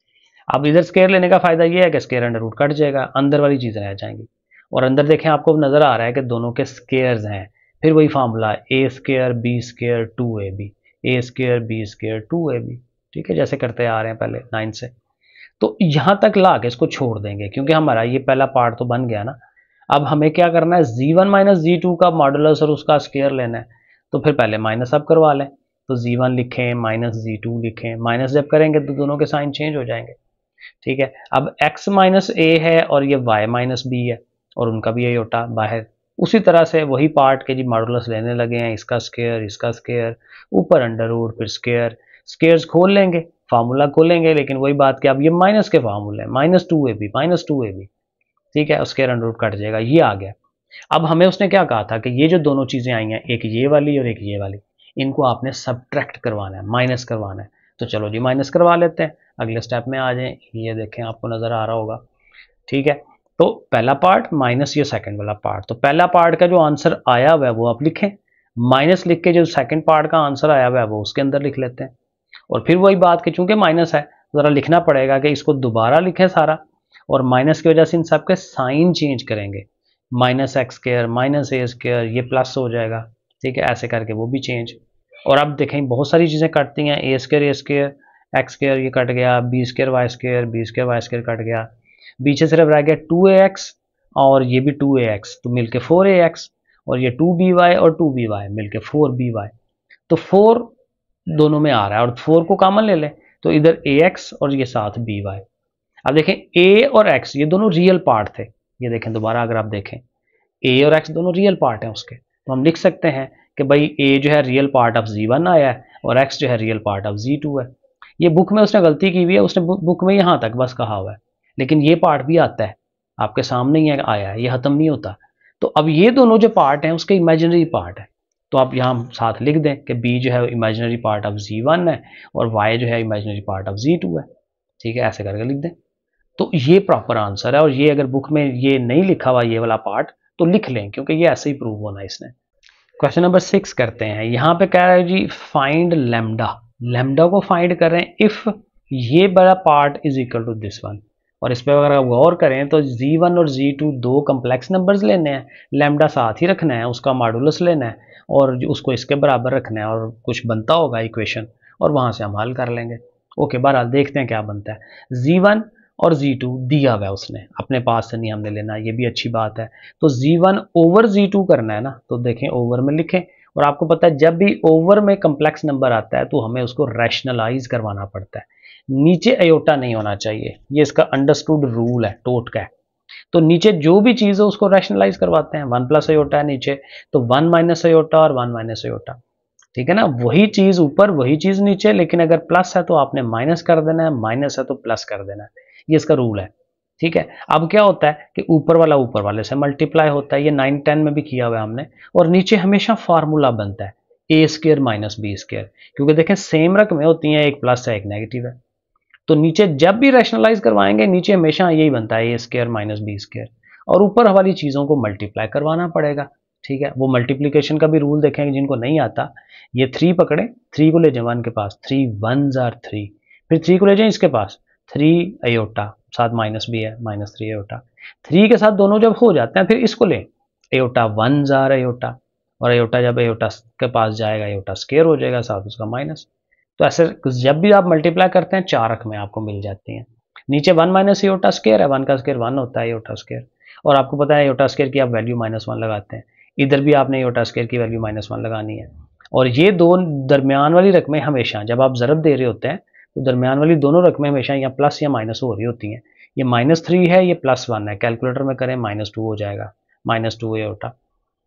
अब इधर स्क्वायर लेने का फायदा ये है कि स्क्वायर अंडर रूट कट जाएगा, अंदर वाली चीज़ रह जाएंगी। और अंदर देखें आपको नजर आ रहा है कि दोनों के स्क्वायर्स हैं। फिर वही formula, a square b square two a b, a square b square two a b. ठीक है, जैसे करते आ रहे हैं पहले नाइन से। तो यहां तक ला के इसको छोड़ देंगे क्योंकि हमारा ये पहला पार्ट तो बन गया ना। अब हमें क्या करना है, जी वन माइनस जी टू का मॉडुलस और उसका स्क्वायर लेना है। तो फिर पहले माइनस अब करवा लें, तो जी वन लिखें माइनस जी टू लिखें, माइनस जब करेंगे तो दोनों के साइन चेंज हो जाएंगे। ठीक है, अब x माइनस ए है और ये y माइनस बी है और उनका भी ये होता बाहर। उसी तरह से वही पार्ट के जी मॉडुलस लेने लगे हैं, इसका स्क्वायर इसका स्क्वायर, ऊपर अंडर रूट फिर स्क्वायर। स्क्वायर्स खोल लेंगे, फार्मूला खोलेंगे, लेकिन वही बात कि अब ये माइनस के फार्मूले हैं, minus two a b minus two a b. ठीक है, स्क्वायर अंडर रूट कट जाएगा, ये आ गया। अब हमें उसने क्या कहा था कि ये जो दोनों चीजें आई हैं, एक ये वाली और एक ये वाली, इनको आपने सब्ट्रैक्ट करवाना है, माइनस करवाना है। तो चलो जी माइनस करवा लेते हैं, अगले स्टेप में आ जाएं। ये देखें आपको नजर आ रहा होगा। ठीक है, तो पहला पार्ट माइनस ये सेकंड वाला पार्ट, तो पहला पार्ट का जो आंसर आया हुआ है वो आप लिखें, माइनस लिख के जो सेकंड पार्ट का आंसर आया हुआ है वो उसके अंदर लिख लेते हैं। और फिर वही बात कि चूंकि माइनस है जरा लिखना पड़ेगा कि इसको दोबारा लिखें सारा, और माइनस की वजह से इन सबके साइन चेंज करेंगे, minus x square minus a square, ये प्लस हो जाएगा। ठीक है, ऐसे करके वो भी चेंज। और अब देखें बहुत सारी चीज़ें कटती हैं, a square a square x square ये कट गया, b square y square b square y square कट गया, पीछे सिर्फ रह गया टू ए एक्स और ये भी टू ए एक्स, तो मिलके फोर ए एक्स, और ये टू बी वाई और टू बी वाई मिलके फोर बी वाई। तो फोर दोनों में आ रहा है और फोर को कॉमन ले लें, तो इधर ए एक्स और ये साथ बी वाई। अब देखें ए और एक्स ये दोनों रियल पार्ट थे, ये देखें दोबारा अगर आप देखें ए और एक्स दोनों रियल पार्ट हैं उसके, तो हम लिख सकते हैं कि भाई ए जो है real part of z one आया है और एक्स जो है real part of z two है। ये बुक में उसने गलती की हुई है, उसने बुक में यहाँ तक बस कहा हुआ है, लेकिन ये पार्ट भी आता है आपके सामने ही आया है, ये खत्म नहीं होता। तो अब ये दोनों जो पार्ट हैं उसके इमेजिनरी पार्ट है, तो आप यहाँ साथ लिख दें कि बी जो है imaginary part of z one है और वाई जो है imaginary part of z two है। ठीक है, ऐसे करके लिख दें, तो ये प्रॉपर आंसर है। और ये अगर बुक में ये नहीं लिखा हुआ ये वाला पार्ट तो लिख लें क्योंकि ये ऐसे ही प्रूव होना है इसने। क्वेश्चन नंबर सिक्स करते हैं, यहाँ पे कह रहा है जी फाइंड लैम्डा, लैम्डा को फाइंड करें इफ ये बड़ा part is equal to this one. और इस पर अगर आप गौर करें तो जी वन और जी टू दो कम्प्लेक्स नंबर्स लेने हैं, लैम्डा साथ ही रखना है, उसका मॉडुलस लेना है और उसको इसके बराबर रखना है और कुछ बनता होगा इक्वेशन और वहां से हम हल कर लेंगे। ओके, बहरहाल देखते हैं क्या बनता है। जी वन और जी टू दिया हुआ है उसने, अपने पास से नहीं हमने लेना, ये भी अच्छी बात है। तो जी वन ओवर जी टू करना है ना, तो देखें ओवर में लिखें। और आपको पता है जब भी ओवर में कम्प्लेक्स नंबर आता है तो हमें उसको रैशनलाइज करवाना पड़ता है, नीचे अयोटा नहीं होना चाहिए, ये इसका अंडरस्टूड रूल है, टोट का है। तो नीचे जो भी चीज है उसको रैशनलाइज करवाते हैं, वन प्लस अयोटा है नीचे तो वन माइनस अयोटा और वन माइनस अयोटा। ठीक है ना, वही चीज ऊपर वही चीज नीचे, लेकिन अगर प्लस है तो आपने माइनस कर देना है, माइनस है तो प्लस कर देना है, ये इसका रूल है। ठीक है, अब क्या होता है कि ऊपर वाला ऊपर वाले से मल्टीप्लाई होता है, ये नाइन टेन में भी किया हुआ है हमने। और नीचे हमेशा फार्मूला बनता है a square minus b square, क्योंकि देखें सेम रकमें होती हैं, एक प्लस है एक नेगेटिव है। तो नीचे जब भी रैशनलाइज करवाएंगे नीचे हमेशा यही बनता है a square minus b square, और ऊपर वाली चीजों को मल्टीप्लाई करवाना पड़ेगा। ठीक है, वो मल्टीप्लीकेशन का भी रूल देखेंगे जिनको नहीं आता, ये थ्री पकड़े, थ्री को ले जाए वन के पास, थ्री वन जार थ्री, फिर थ्री को ले जाए इसके पास, थ्री अयोटा, साथ माइनस भी है, माइनस थ्री अयोटा। थ्री के साथ दोनों जब हो जाते हैं फिर इसको ले, अयोटा वन जार अयोटा, और अयोटा जब अयोटा के पास जाएगा अयोटा स्क्वायर हो जाएगा, साथ उसका माइनस। तो ऐसे जब भी आप मल्टीप्लाई करते हैं चार रकमें आपको मिल जाती हैं। नीचे वन माइनस अयोटा स्क्वायर है, वन का स्क्वायर वन होता है अयोटा स्क्वायर, और आपको पता है अयोटा स्क्वायर की आप वैल्यू माइनस वन लगाते हैं, इधर भी आपने अयोटा स्क्वायर की वैल्यू माइनस वन लगानी है। और ये दो दरमियान वाली रकमें हमेशा जब आप ज़रब दे रहे होते हैं तो दरमियान वाली दोनों रकमें हमेशा या प्लस या माइनस हो रही होती हैं। ये माइनस थ्री है, ये प्लस वन है, कैलकुलेटर में करें माइनस टू हो जाएगा, माइनस टू अयोटा।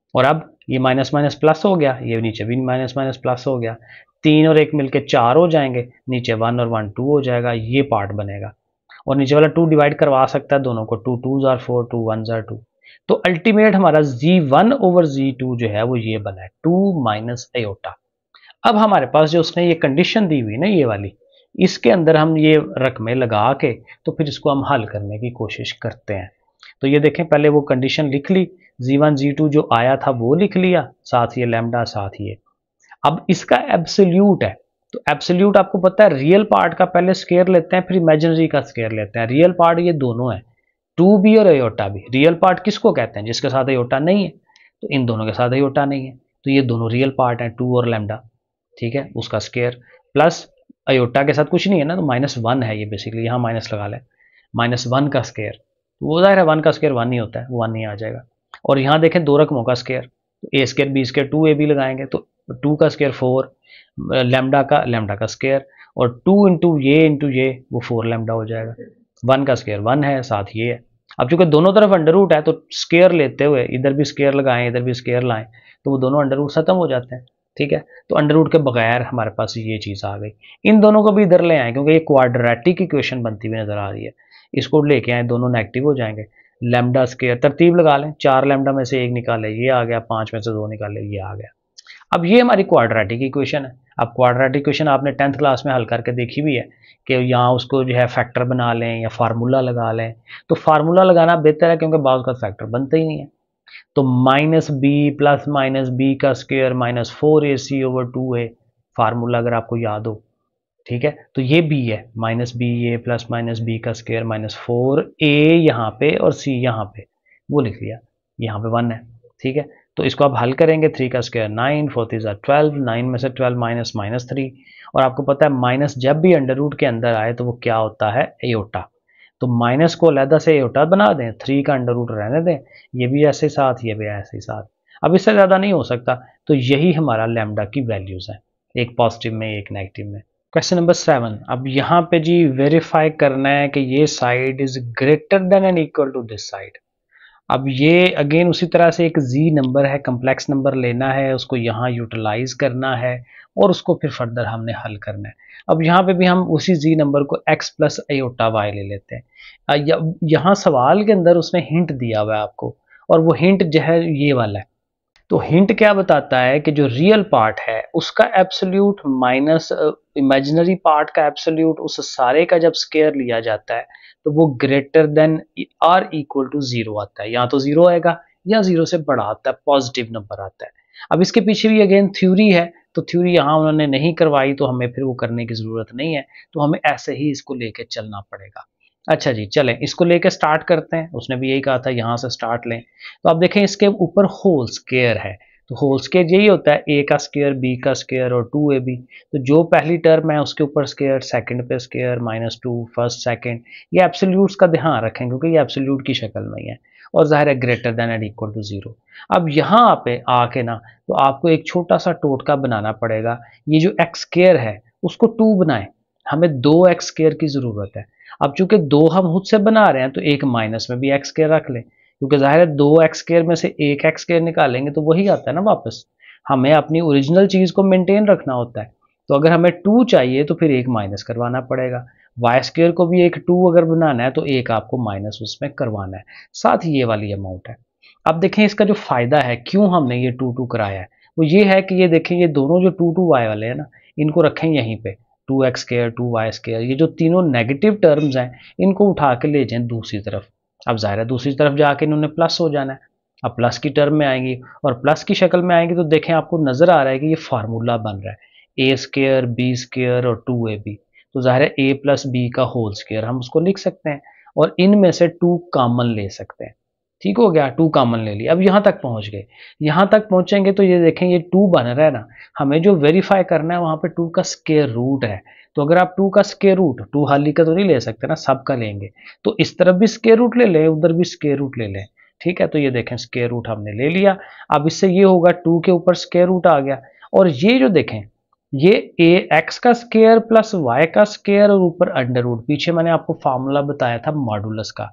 और अब ये माइनस माइनस प्लस हो गया, ये नीचे भी माइनस माइनस प्लस हो गया, तीन और एक मिलके चार हो जाएंगे, नीचे वन और वन टू हो जाएगा, ये पार्ट बनेगा। और नीचे वाला टू डिवाइड करवा सकता है दोनों को, टू टू जार फोर, टू वन जार टू। तो अल्टीमेट हमारा जी वन ओवर जी टू जो है वो ये बना है, टू माइनस एयोटा। अब हमारे पास जो उसने ये कंडीशन दी हुई ना ये वाली, इसके अंदर हम ये रकमें लगा के तो फिर इसको हम हल करने की कोशिश करते हैं। तो ये देखें, पहले वो कंडीशन लिख ली, जी वन जी टू जो आया था वो लिख लिया, साथ ये लैम्डा साथ ये। अब इसका एब्सोल्यूट है, तो एब्सोल्यूट आपको पता है रियल पार्ट का पहले स्केयर लेते हैं, फिर इमेजिनरी का स्केयर लेते हैं। रियल पार्ट ये दोनों है, टू भी और अयोटा भी। रियल पार्ट किसको कहते हैं? जिसके साथ अयोटा नहीं है, तो इन दोनों के साथ अयोटा नहीं है, तो ये दोनों रियल पार्ट हैं, टू और लैम्डा, ठीक है, उसका स्केयर प्लस अयोटा के साथ कुछ नहीं है ना, तो माइनस वन है ये बेसिकली, यहाँ माइनस लगा लें, माइनस वन का स्केयर, तो वो जाहिर है वन का स्केयर वन ही होता है, वो वन ही आ जाएगा। और यहाँ देखें दो रकमों का स्केयर, तो a square b square two a b लगाएंगे, तो टू का स्केयर फोर, लैम्डा का लैम्डा का स्केयर, और टू इंटू ये इंटू ये वो फोर लैम्डा हो जाएगा। वन का स्केयर वन है, साथ ये है। अब चूंकि दोनों तरफ अंडर रूट है, तो स्केयर लेते हुए इधर भी स्केयर लगाएं इधर भी स्केयर लाएं, तो वो दोनों अंडर रूट खत्म हो जाते हैं, ठीक है। तो अंडर रूट के बगैर हमारे पास ये चीज़ आ गई। इन दोनों को भी इधर ले आए, क्योंकि ये क्वाड्रेटिक इक्वेशन बनती हुई नजर आ रही है, इसको लेके आए, दोनों नेगेटिव हो जाएंगे। लैम्डा स्केयर तरतीब लगा लें, चार लैम्डा में से एक निकाले ये आ गया, पांच में से दो निकाले ये आ गया। अब ये हमारी क्वाड्रेटिक इक्वेशन है। अब क्वाड्रेटिक इक्वेशन आपने टेंथ क्लास में हल करके देखी भी है कि यहाँ उसको जो है फैक्टर बना लें या फार्मूला लगा लें, तो फार्मूला लगाना बेहतर है, क्योंकि बाज़ का फैक्टर बनता ही नहीं है। तो minus b plus minus b का square minus four a c over two है फार्मूला, अगर आपको याद हो, ठीक है। तो ये बी है, minus b a plus minus b का स्क्वायर माइनस फोर ए यहाँ पे और सी यहाँ पे, वो लिख लिया, यहाँ पे वन है, ठीक है। तो इसको आप हल करेंगे, थ्री का square nine, four three twelve, nine में से ट्वेल्व माइनस माइनस थ्री, और आपको पता है माइनस जब भी अंडर रूट के अंदर आए तो वो क्या होता है? एयोटा। तो माइनस को अलहदा से एयोटा बना दें, थ्री का अंडर रूट रहने दें, ये भी ऐसे साथ ये भी ऐसे साथ, अब इससे ज़्यादा नहीं हो सकता। तो यही हमारा लैम्डा की वैल्यूज़ हैं, एक पॉजिटिव में एक नेगेटिव में। क्वेश्चन नंबर सेवन, अब यहाँ पे जी वेरीफाई करना है कि ये side is greater than and equal to this side. अब ये अगेन उसी तरह से एक जी नंबर है, कम्प्लेक्स नंबर लेना है, उसको यहाँ यूटिलाइज करना है और उसको फिर फर्दर हमने हल करना है। अब यहाँ पे भी हम उसी जी नंबर को x प्लस अयोटा वाई ले लेते हैं। यहाँ सवाल के अंदर उसने हिंट दिया हुआ है आपको, और वो हिंट जो है ये वाला है। तो हिंट क्या बताता है कि जो रियल पार्ट है उसका एब्सोल्यूट माइनस इमेजिनरी पार्ट का एब्सोल्यूट, उस सारे का जब स्केयर लिया जाता है तो वो greater than or equal to zero आता है। या तो जीरो आएगा या जीरो से बड़ा आता है, पॉजिटिव नंबर आता है। अब इसके पीछे भी अगेन थ्योरी है, तो थ्योरी यहाँ उन्होंने नहीं करवाई, तो हमें फिर वो करने की जरूरत नहीं है, तो हमें ऐसे ही इसको लेके चलना पड़ेगा। अच्छा जी, चलें इसको लेके स्टार्ट करते हैं। उसने भी यही कहा था यहाँ से स्टार्ट लें। तो आप देखें इसके ऊपर होल स्केयर है, तो होल स्केयर यही होता है, ए का स्केयर बी का स्केयर और टू ए बी। तो जो पहली टर्म है उसके ऊपर स्केयर, सेकंड पे square, minus two first second. ये एब्सोल्यूट्स का ध्यान रखें, क्योंकि ये एब्सोल्यूट की शक्ल में ही है, और जाहिर है greater than and equal to zero. अब यहाँ पे आके ना तो आपको एक छोटा सा टोटका बनाना पड़ेगा। ये जो एक्स स्केयर है उसको टू बनाएं, हमें दो एक्स स्केयर की जरूरत है। अब चूंकि दो हम खुद से बना रहे हैं, तो एक माइनस में भी एक्स स्केयर रख लें, क्योंकि जाहिर है दो एक्स स्केयर में से एक एक्स स्केयर निकालेंगे तो वही आता है ना वापस। हमें अपनी ओरिजिनल चीज को मेंटेन रखना होता है। तो अगर हमें टू चाहिए तो फिर एक माइनस करवाना पड़ेगा। वाई स्केयर को भी एक टू अगर बनाना है तो एक आपको माइनस उसमें करवाना है, साथ ही ये वाली अमाउंट है। अब देखें इसका जो फायदा है, क्यों हमने ये टू टू कराया है, वो ये है कि ये देखें ये दोनों जो टू टू वाई वाले हैं ना, इनको रखें यहीं पे, two x square two y square, ये जो तीनों नेगेटिव टर्म्स हैं इनको उठा के ले जाएं दूसरी तरफ। अब जाहिर है दूसरी तरफ जाके इन्होंने प्लस हो जाना है, अब प्लस की टर्म में आएंगी और प्लस की शक्ल में आएंगी, तो देखें आपको नजर आ रहा है कि ये फार्मूला बन रहा है, ए स्केयर बी स्केयर और टू ए बी। तो जाहिर है ए प्लस बी का होल स्केयर हम उसको लिख सकते हैं, और इनमें से टू कॉमन ले सकते हैं। ठीक हो गया, टू कॉमन ले लिया। अब यहाँ तक पहुँच गए, यहाँ तक पहुँचेंगे तो ये देखें ये टू बन रहा है ना, हमें जो वेरीफाई करना है वहाँ पे टू का स्केयर रूट है। तो अगर आप टू का स्केयर रूट, टू हाली का तो नहीं ले सकते ना, सब का लेंगे, तो इस तरफ भी स्केयर रूट ले लें, उधर भी स्केयर रूट ले लें। ठीक है, तो ये देखें स्केयर रूट हमने ले लिया। अब इससे ये होगा टू के ऊपर स्केयर रूट आ गया, और ये जो देखें ये ए एक्स का स्केयर प्लस वाई का स्केयर और ऊपर अंडर रूट। पीछे मैंने आपको फार्मूला बताया था मॉडुलस का,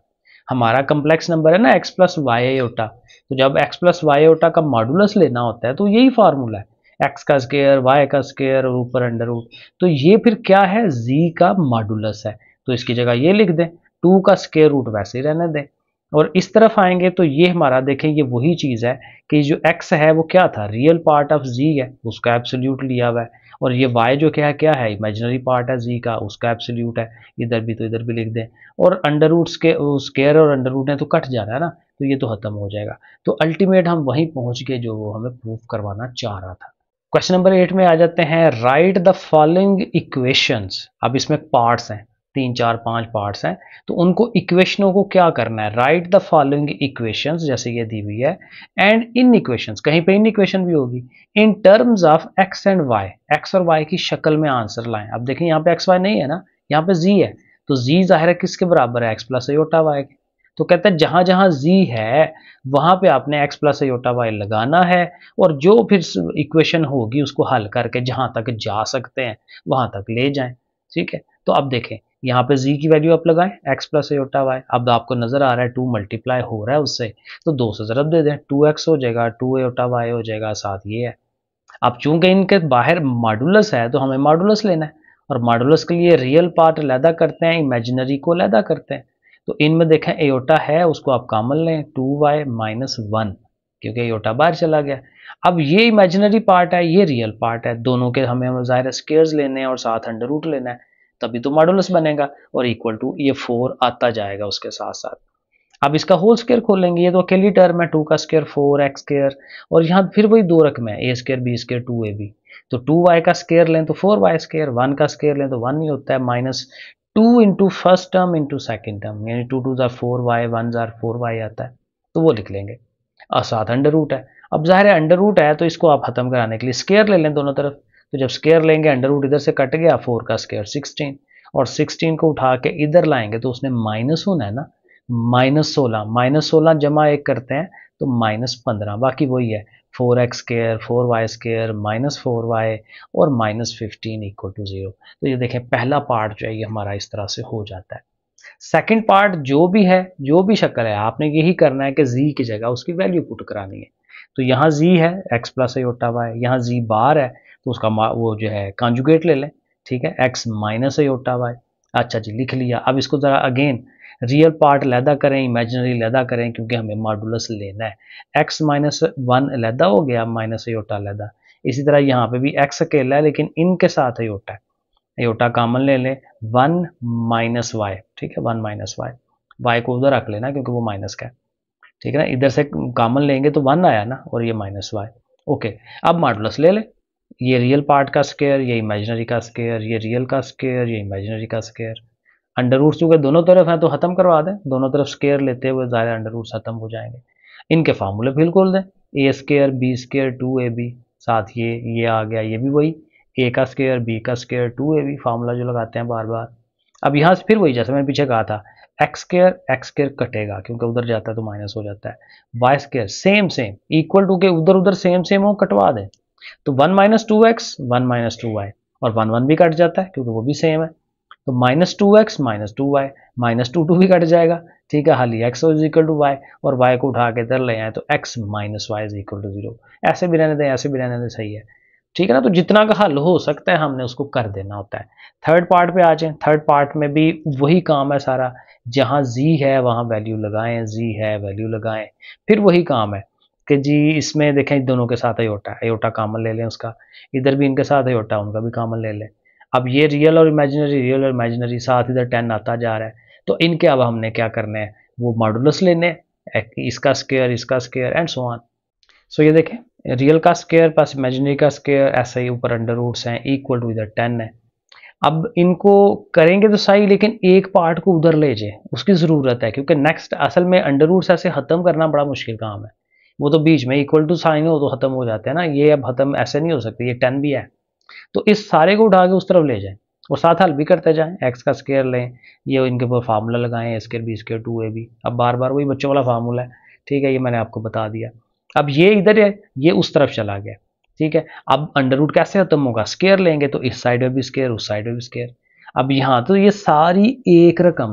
हमारा कम्प्लेक्स नंबर है ना एक्स प्लस वाई एयोटा, तो जब एक्स प्लस वाई एयोटा का मॉडुलस लेना होता है तो यही फार्मूला है, एक्स का स्क्वायर वाई का स्क्वायर और ऊपर अंडर रूट। तो ये फिर क्या है, जी का मॉडुलस है, तो इसकी जगह ये लिख दें, टू का स्क्वायर रूट वैसे ही रहने दें। और इस तरफ आएंगे तो ये हमारा देखें ये वही चीज़ है कि जो x है वो क्या था, रियल पार्ट ऑफ z है, उसका एब्सोल्यूट लिया हुआ है, और ये y जो क्या है क्या है, इमेजिनरी पार्ट है z का, उसका एब्सोल्यूट है, इधर भी तो इधर भी लिख दें। और अंडर रूट स्क्वायर और अंडर रूट है तो कट जा रहा है ना, तो ये तो खत्म हो जाएगा। तो अल्टीमेट हम वहीं पहुंच गए जो वो हमें प्रूफ करवाना चाह रहा था। क्वेश्चन नंबर एट में आ जाते हैं, राइट द फॉलोइंग इक्वेशंस। अब इसमें पार्ट्स हैं, तीन चार पांच पार्ट्स हैं, तो उनको इक्वेशनों को क्या करना है, राइट द फॉलोइंग इक्वेशंस, जैसे ये दी हुई है, एंड इन इक्वेशंस, कहीं पे इन इक्वेशन भी होगी, in terms of x and y, x और वाई की शक्ल में आंसर लाएं। अब देखें यहाँ पे एक्स वाई नहीं है ना, यहाँ पे जी है, तो जी जाहिर है किसके बराबर है, एक्स प्लस आयोटा वाई के। तो कहते हैं जहां जहां जी है वहां पे आपने एक्स प्लस आयोटा वाई लगाना है, और जो फिर इक्वेशन होगी उसको हल करके जहां तक जा सकते हैं वहां तक ले जाएं। ठीक है, तो अब देखें यहाँ पे z की वैल्यू आप लगाएं x प्लस आयोटा वाई, अब आपको नजर आ रहा है टू मल्टीप्लाई हो रहा है उससे, तो दो से ज़रब दे दें, टू एक्स हो जाएगा, टू आयोटा वाई हो जाएगा, साथ ये है। अब चूंकि इनके बाहर मॉडुलस है तो हमें मॉडुलस लेना है, और मॉडुलस के लिए रियल पार्ट अलहदा करते हैं, इमेजिनरी को अलहदा करते हैं। तो इनमें देखें एयोटा है उसको आप कॉमन लें, टू वाई माइनस वन, क्योंकि एयोटा बाहर चला गया। अब ये इमेजिनरी पार्ट है, ये रियल पार्ट है, दोनों के हमें ज़ाहिर स्क्वायर्स लेने हैं और साथ अंडर रूट लेना है, तभी तो मॉडुलस बनेगा, और इक्वल टू ये फोर आता जाएगा उसके साथ साथ। अब इसका होल स्क्वायर खोलेंगे, ये तो अकेली टर्म है, टू का स्क्वायर फोर एक्स स्क्वायर, और यहाँ फिर वही दो रकम है, a square b square two a b, तो टू वाई का स्क्वायर लें तो फोर वाई स्क्वायर, वन का स्क्वायर लें तो वन ही होता है, minus two into first term into second term, यानी टू टू जार फोर वाई, वन जार फोर वाई आता है, तो वो लिख लेंगे, और साथ अंडर रूट है। अब जाहिर है अंडर रूट है तो इसको आप खत्म कराने के लिए स्क्वायर ले लें दोनों तरफ, तो जब स्क्वायर लेंगे अंडर रूट इधर से कट गया, फोर का स्क्वायर सिक्सटीन, और सिक्सटीन को उठा के इधर लाएंगे तो उसने माइनस होना है ना, माइनस सोलह, माइनस सोलह जमा एक करते हैं तो माइनस पंद्रह, बाकी वही है, four x square four y square minus four y और minus fifteen equal to zero. तो ये देखें पहला पार्ट जो है ये हमारा इस तरह से हो जाता है। सेकंड पार्ट जो भी है, जो भी शक्ल है, आपने यही करना है कि जी की जगह उसकी वैल्यू पुट करानी है। तो यहाँ जी है एक्स प्लस आयोटा वाई, यहाँ जी बार है तो उसका वो जो है कॉन्जुगेट ले लें, ठीक है, एक्स माइनस आयोटा वाई। अच्छा जी लिख लिया। अब इसको ज़रा अगेन रियल पार्ट लैदा करें, इमेजिनरी लैदा करें, क्योंकि हमें मॉडुलस लेना है। एक्स माइनस वन लैदा हो गया, माइनस आयोटा लैदा। इसी तरह यहाँ पे भी एक्स अकेला है लेकिन इनके साथ आयोटा है, आयोटा कॉमन ले लें, वन माइनस वाई, ठीक है, वन माइनस वाई, वाई को उधर रख लेना क्योंकि वो माइनस का है, ठीक है ना, इधर से कॉमन लेंगे तो वन आया ना, और ये माइनस वाई। ओके, अब मॉडुलस ले लें, ये रियल पार्ट का स्क्वायर, ये इमेजिनरी का स्क्वायर, ये रियल का स्क्वायर, ये इमेजिनरी का स्क्वायर, अंडर रूट चूंकि दोनों तरफ है तो खत्म करवा दें, दोनों तरफ स्क्वायर लेते हुए ज़्यादा अंडर रूट खत्म हो जाएंगे। इनके फार्मूले बिल्कुल दें, a square b square two a b, साथ ये ये आ गया, ये भी वही, ए का स्क्वायर बी का square two a b, formula जो लगाते हैं बार बार। अब यहाँ से फिर वही जैसे मैंने पीछे कहा था, एक्स स्क्वायर एक्स स्क्वायर कटेगा क्योंकि उधर जाता है तो माइनस हो जाता है, y square same same equal to के उधर उधर सेम सेम हो, कटवा दें, तो one minus two x one minus two y, और वन वन भी कट जाता है क्योंकि वो भी सेम है, तो minus two x minus two y, minus two two भी कट जाएगा, ठीक है, हाली x is equal to y, और वाई को उठा के इधर ले आए तो x minus y is equal to zero. ऐसे भी रहने दें, ऐसे भी रहने दें, सही है, ठीक है ना। तो जितना का हल हो सकता है हमने उसको कर देना होता है। थर्ड पार्ट पे आ जाए, थर्ड पार्ट में भी वही काम है सारा, जहाँ जी है वहाँ वैल्यू लगाएं, जी है वैल्यू लगाएं, फिर वही काम है कि जी इसमें देखें दोनों के साथ आयोटा है, आयोटा कॉमन ले लें उसका, इधर भी इनके साथ आयोटा उनका भी कॉमन ले लें। अब ये रियल और इमेजिनरी, रियल और इमेजिनरी साथ इधर टेन आता जा रहा है, तो इनके अब हमने क्या करने हैं, वो मॉडुलस लेने, इसका स्क्वायर इसका square and so on. So ये देखें रियल का स्क्वायर प्लस इमेजिनरी का स्क्वायर, ऐसा ही ऊपर अंडर रूट्स हैं, इक्वल टू इधर टेन है। अब इनको करेंगे तो सही, लेकिन एक पार्ट को उधर ले जाए उसकी ज़रूरत है, क्योंकि नेक्स्ट असल में अंडर रूट्स ऐसे ख़त्म करना बड़ा मुश्किल काम है, वो तो बीच में इक्वल टू साइन हो तो ख़त्म हो जाते हैं ना, ये अब ख़त्म ऐसे नहीं हो सकते, ये टेन भी है, तो इस सारे को उठा के उस तरफ ले जाएं और साथ हल भी करते जाएं, एक्स का स्क्वायर लें, ये इनके ऊपर फार्मूला लगाएं, a square b square two a b, अब बार बार वही बच्चों वाला फार्मूला है, ठीक है, ये मैंने आपको बता दिया। अब ये इधर है, ये उस तरफ चला गया, ठीक है, अब अंडर रूट कैसे खत्म होगा, स्क्वायर लेंगे तो इस साइड में भी स्क्वायर उस साइड में भी स्क्वायर। अब यहाँ तो ये सारी एक रकम है,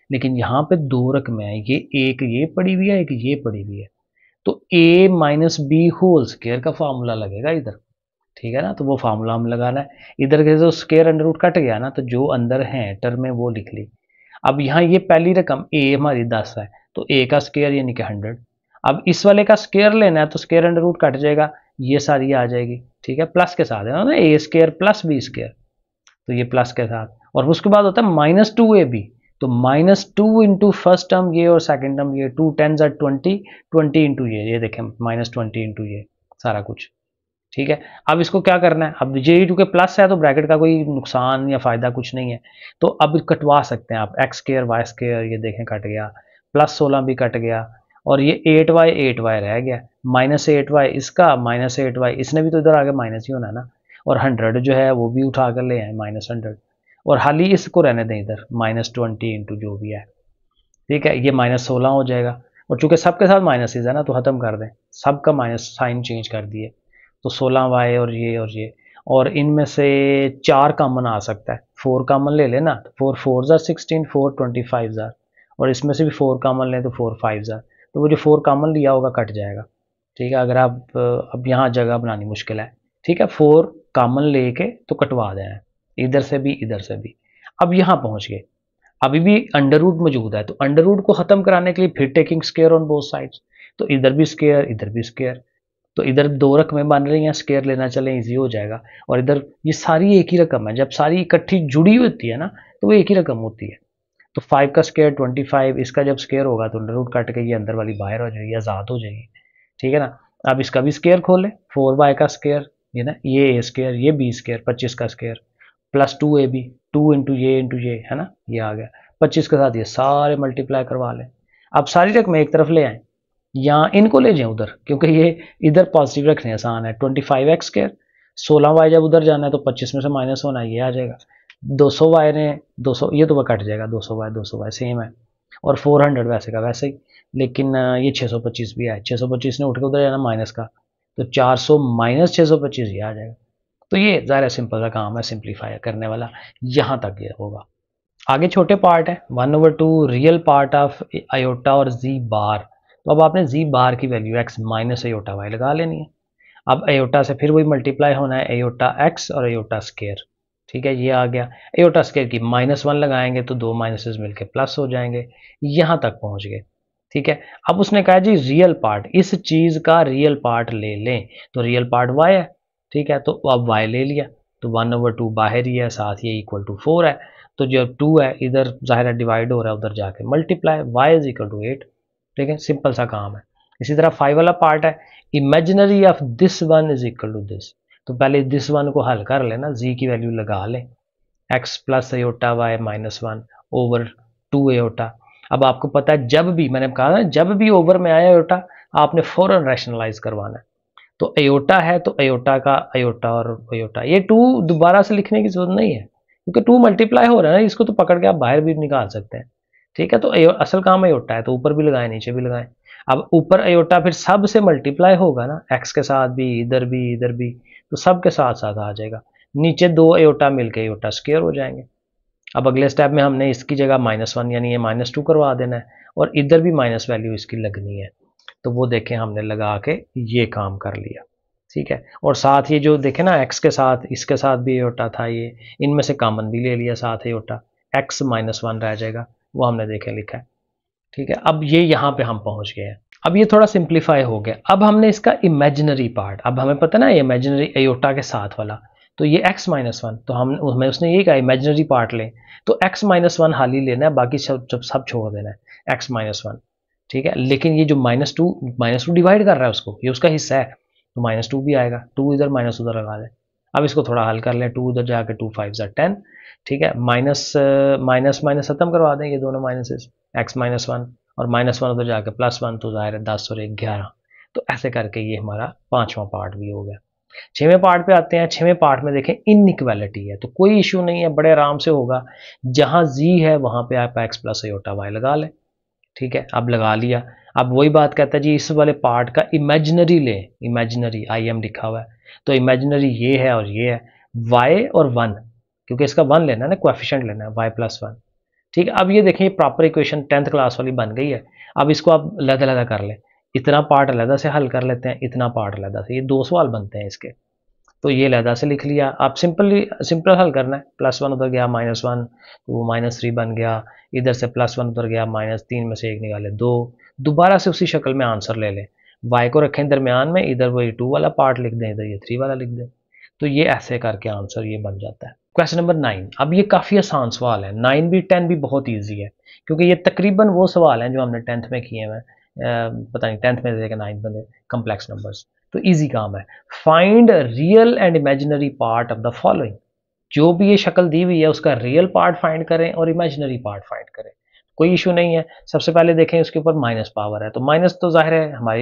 लेकिन यहाँ पे दो रकमें हैं, ये एक ये पड़ी हुई है, एक ये पड़ी हुई है, तो a minus b whole square का फार्मूला लगेगा इधर, ठीक है ना। तो वो फार्मूला हम लगाना है। इधर के जो स्केयर अंडर रूट कट गया ना, तो जो अंदर है टर्म में वो लिख ली। अब यहाँ ये पहली रकम ए हमारी दस है, तो ए का स्केयर यानी कि हंड्रेड। अब इस वाले का स्केयर लेना है, तो स्केयर अंडर रूट कट जाएगा, ये सारी आ जाएगी, ठीक है, प्लस के साथ है ना, a square plus b square, तो ये प्लस के साथ। और उसके बाद होता है माइनस टू ए बी, तो minus two into first term ये और सेकंड टर्म ये, टू टेन ज़ा ट्वेंटी, ट्वेंटी इंटू ये ये देखें माइनस ट्वेंटी इंटू ये सारा कुछ, ठीक है। अब इसको क्या करना है, अब जे टू के प्लस है तो ब्रैकेट का कोई नुकसान या फायदा कुछ नहीं है, तो अब कटवा सकते हैं आप, एक्स स्केयर वाई स्केयर ये देखें कट गया, प्लस सोलह भी कट गया, और ये एट वाई एट वाई रह गया, माइनस एट वाई इसका, माइनस एट वाई इसने भी तो इधर आगे माइनस ही होना है ना, और हंड्रेड जो है वो भी उठा कर ले आए माइनस हंड्रेड, और हाल ही इसको रहने दें इधर माइनस ट्वेंटी इंटू जो भी है, ठीक है, ये माइनस सोलह हो जाएगा। और चूंकि सबके साथ माइनस है ना, तो खत्म कर दें, सबका माइनस साइन चेंज कर दिए, तो सोलह वाई और ये और ये, और इनमें से चार कॉमन आ सकता है, फोर कॉमन ले लेना, तो फोर फोर ज़ार सिक्सटीन, फोर ट्वेंटी फाइव ज़ार, और इसमें से भी फोर कॉमन लें तो फोर फाइव ज़ार, तो वो जो फोर कॉमन लिया होगा कट जाएगा, ठीक है। अगर आप अब यहाँ जगह बनानी मुश्किल है, ठीक है, फोर कॉमन लेके तो कटवा दें, इधर से भी इधर से भी। अब यहाँ पहुँच गए, अभी भी अंडर रूट मौजूद है, तो अंडर रूट को खत्म कराने के लिए फिर taking square on both sides, तो इधर भी स्केयर इधर भी स्केयर, तो इधर दो रकमें बन रही हैं, स्केयर लेना चले इजी हो जाएगा, और इधर ये सारी एक ही रकम है, जब सारी इकट्ठी जुड़ी होती है ना तो वो एक ही रकम होती है। तो फाइव का स्केयर ट्वेंटी फाइव, इसका जब स्केयर होगा तो अंडर रूट कट के ये अंदर वाली बाहर हो जाएगी, आज़ाद हो जाएगी, ठीक है ना। अब इसका भी स्केयर खोलें, फोर वाई का स्केयर ये ना, ये ए स्केयर ये बी स्केयर, पच्चीस का square plus two a b, two into ये इंटू ये है ना, ये आ गया, पच्चीस के साथ ये सारे मल्टीप्लाई करवा लें। अब सारी रकमें एक तरफ ले आए, यहाँ इनको ले जाएं उधर, क्योंकि ये इधर पॉजिटिव रखने आसान है, ट्वेंटी फाइव एक्स स्केयर, सोलह वाई जब उधर जाना है तो पच्चीस में से माइनस होना है, ये आ जाएगा, दो सौ वाई ने दो सौ, ये तो वह कट जाएगा, दो सौ वाई दो सौ वाई सेम है, और फोर हंड्रेड वैसे का वैसे ही, लेकिन ये छः सौ पच्चीस भी है, छः सौ पच्चीस ने उठ के उधर जाना माइनस का, तो चार सौ माइनस छः सौ पच्चीस ये आ जाएगा। तो ये ज़्यादा सिंपल सा काम है, सिंप्लीफाई करने वाला, यहाँ तक ये होगा। आगे छोटे पार्ट है, one over two real part of iota और जी बार, तो अब आपने जी बार की value x minus iota y लगा लेनी है। अब आयोटा से फिर वही मल्टीप्लाई होना है, आयोटा एक्स और आयोटा स्केयर, ठीक है, ये आ गया। आयोटा स्केयर की माइनस वन लगाएंगे तो दो माइनसेस मिलके प्लस हो जाएंगे, यहाँ तक पहुँच गए, ठीक है। अब उसने कहा जी रियल पार्ट, इस चीज़ का रियल पार्ट ले लें, तो रियल पार्ट वाई है, ठीक है, तो अब वाई ले लिया, तो वन ओवर टू बाहर ही है, साथ ये इक्वल टू फोर है, तो जो टू है इधर ज़ाहिर है डिवाइड हो रहा है, उधर जाके multiply, y is equal to eight, ठीक है, सिंपल सा काम है। इसी तरह फाइव वाला पार्ट है, imaginary of this one is equal to this, तो पहले दिस वन को हल कर लेना, जी की वैल्यू लगा लें, x plus iota y minus one over two iota. अब आपको पता है जब भी मैंने कहा ना, जब भी ओवर में आया एयोटा आपने फौरन रैशनलाइज करवाना है, तो अयोटा है तो अयोटा का अयोटा और अयोटा, ये टू दोबारा से लिखने की जरूरत नहीं है, क्योंकि टू मल्टीप्लाई हो रहा है ना, इसको तो पकड़ के आप बाहर भी निकाल सकते हैं, ठीक है। तो असल काम अयोटा है, तो ऊपर भी लगाए नीचे भी लगाए। अब ऊपर अयोटा फिर सब से मल्टीप्लाई होगा ना, एक्स के साथ भी, इधर भी इधर भी, तो सब के साथ साथ आ जाएगा, नीचे दो अयोटा मिलके अयोटा स्क्वायर हो जाएंगे। अब अगले स्टेप में हमने इसकी जगह माइनस वन यानी ये माइनस टू करवा देना है, और इधर भी माइनस वैल्यू इसकी लगनी है, तो वो देखें हमने लगा के ये काम कर लिया, ठीक है। और साथ ये जो देखें ना एक्स के साथ इसके साथ भी एयोटा था, ये इनमें से कॉमन भी ले लिया साथ एयोटा, एक्स माइनस वन रह जाएगा, वो हमने देखे लिखा है, ठीक है। अब ये यहाँ पे हम पहुँच गए हैं, अब ये थोड़ा सिंप्लीफाई हो गया। अब हमने इसका इमेजिनरी पार्ट, अब हमें पता ना इमेजिनरी एयोटा के साथ वाला, तो ये x माइनस वन, तो हम हमें उसने ये कहा इमेजिनरी पार्ट लें, तो x माइनस वन हाल ही लेना है, बाकी सब जब सब छोड़ देना है x माइनस वन, ठीक है। लेकिन ये जो minus two minus two divide कर रहा है उसको, ये उसका हिस्सा है, तो माइनस टू भी आएगा, टू इधर माइनस उधर लगा दें। अब इसको थोड़ा हल कर लें, टू उधर जाके टू फाइव ज़ा टेन, ठीक है, माइनस माइनस माइनस खत्म करवा दें, ये दोनों माइनसेस, एक्स माइनस वन और माइनस वन उधर जाके प्लस वन, तो ज़ाहिर है दस और एक ग्यारह, तो ऐसे करके ये हमारा पाँचवा पार्ट भी हो गया। छवें पार्ट पे आते हैं। छवें पार्ट में देखें इनइक्वालिटी है, तो कोई इशू नहीं है, बड़े आराम से होगा, जहां जी है वहां पे आप एक्स प्लस अयोटा वाई लगा लें, ठीक है। अब लगा लिया, अब वही बात कहता है जी इस वाले पार्ट का इमेजिनरी ले, इमेजिनरी आई एम लिखा हुआ है, तो इमेजिनरी ये है और ये है, वाई और वन, क्योंकि इसका वन लेना है ना, कोएफिशिएंट लेना है वाई प्लस वन, ठीक है, अब ये देखें प्रॉपर इक्वेशन टेंथ क्लास वाली बन गई है। अब इसको आप अलग-अलग कर लें, इतना पार्ट अलग से हल कर लेते हैं, इतना पार्ट अलग से, ये दो सवाल बनते हैं इसके। तो ये अलग से लिख लिया। आप सिंपली सिंपल हल करना है, प्लस वन उधर गया माइनस वन, तो वो माइनस थ्री बन गया। इधर से प्लस वन उधर गया, माइनस तीन में से एक निकाले दो। दोबारा से उसी शक्ल में आंसर ले लें, वाई को रखें दरमियान में, इधर वही टू वाला पार्ट लिख दें, इधर ये थ्री वाला लिख दें। तो ये ऐसे करके आंसर ये बन जाता है। क्वेश्चन नंबर नाइन, अब ये काफ़ी आसान सवाल है, नाइन भी टेन भी बहुत ईजी है, क्योंकि ये तकरीबन वो सवाल हैं जो हमने टेंथ में किए हुए हैं, पता नहीं टेंथ में देखे नाइन्थ में कम्प्लेक्स नंबर्स। तो इजी काम है। Find real and imaginary part of the following, जो भी ये शक्ल दी हुई है उसका रियल पार्ट फाइंड करें और इमेजिनरी पार्ट फाइंड करें। कोई इशू नहीं है। सबसे पहले देखें उसके ऊपर माइनस पावर है, तो माइनस तो जाहिर है हमारी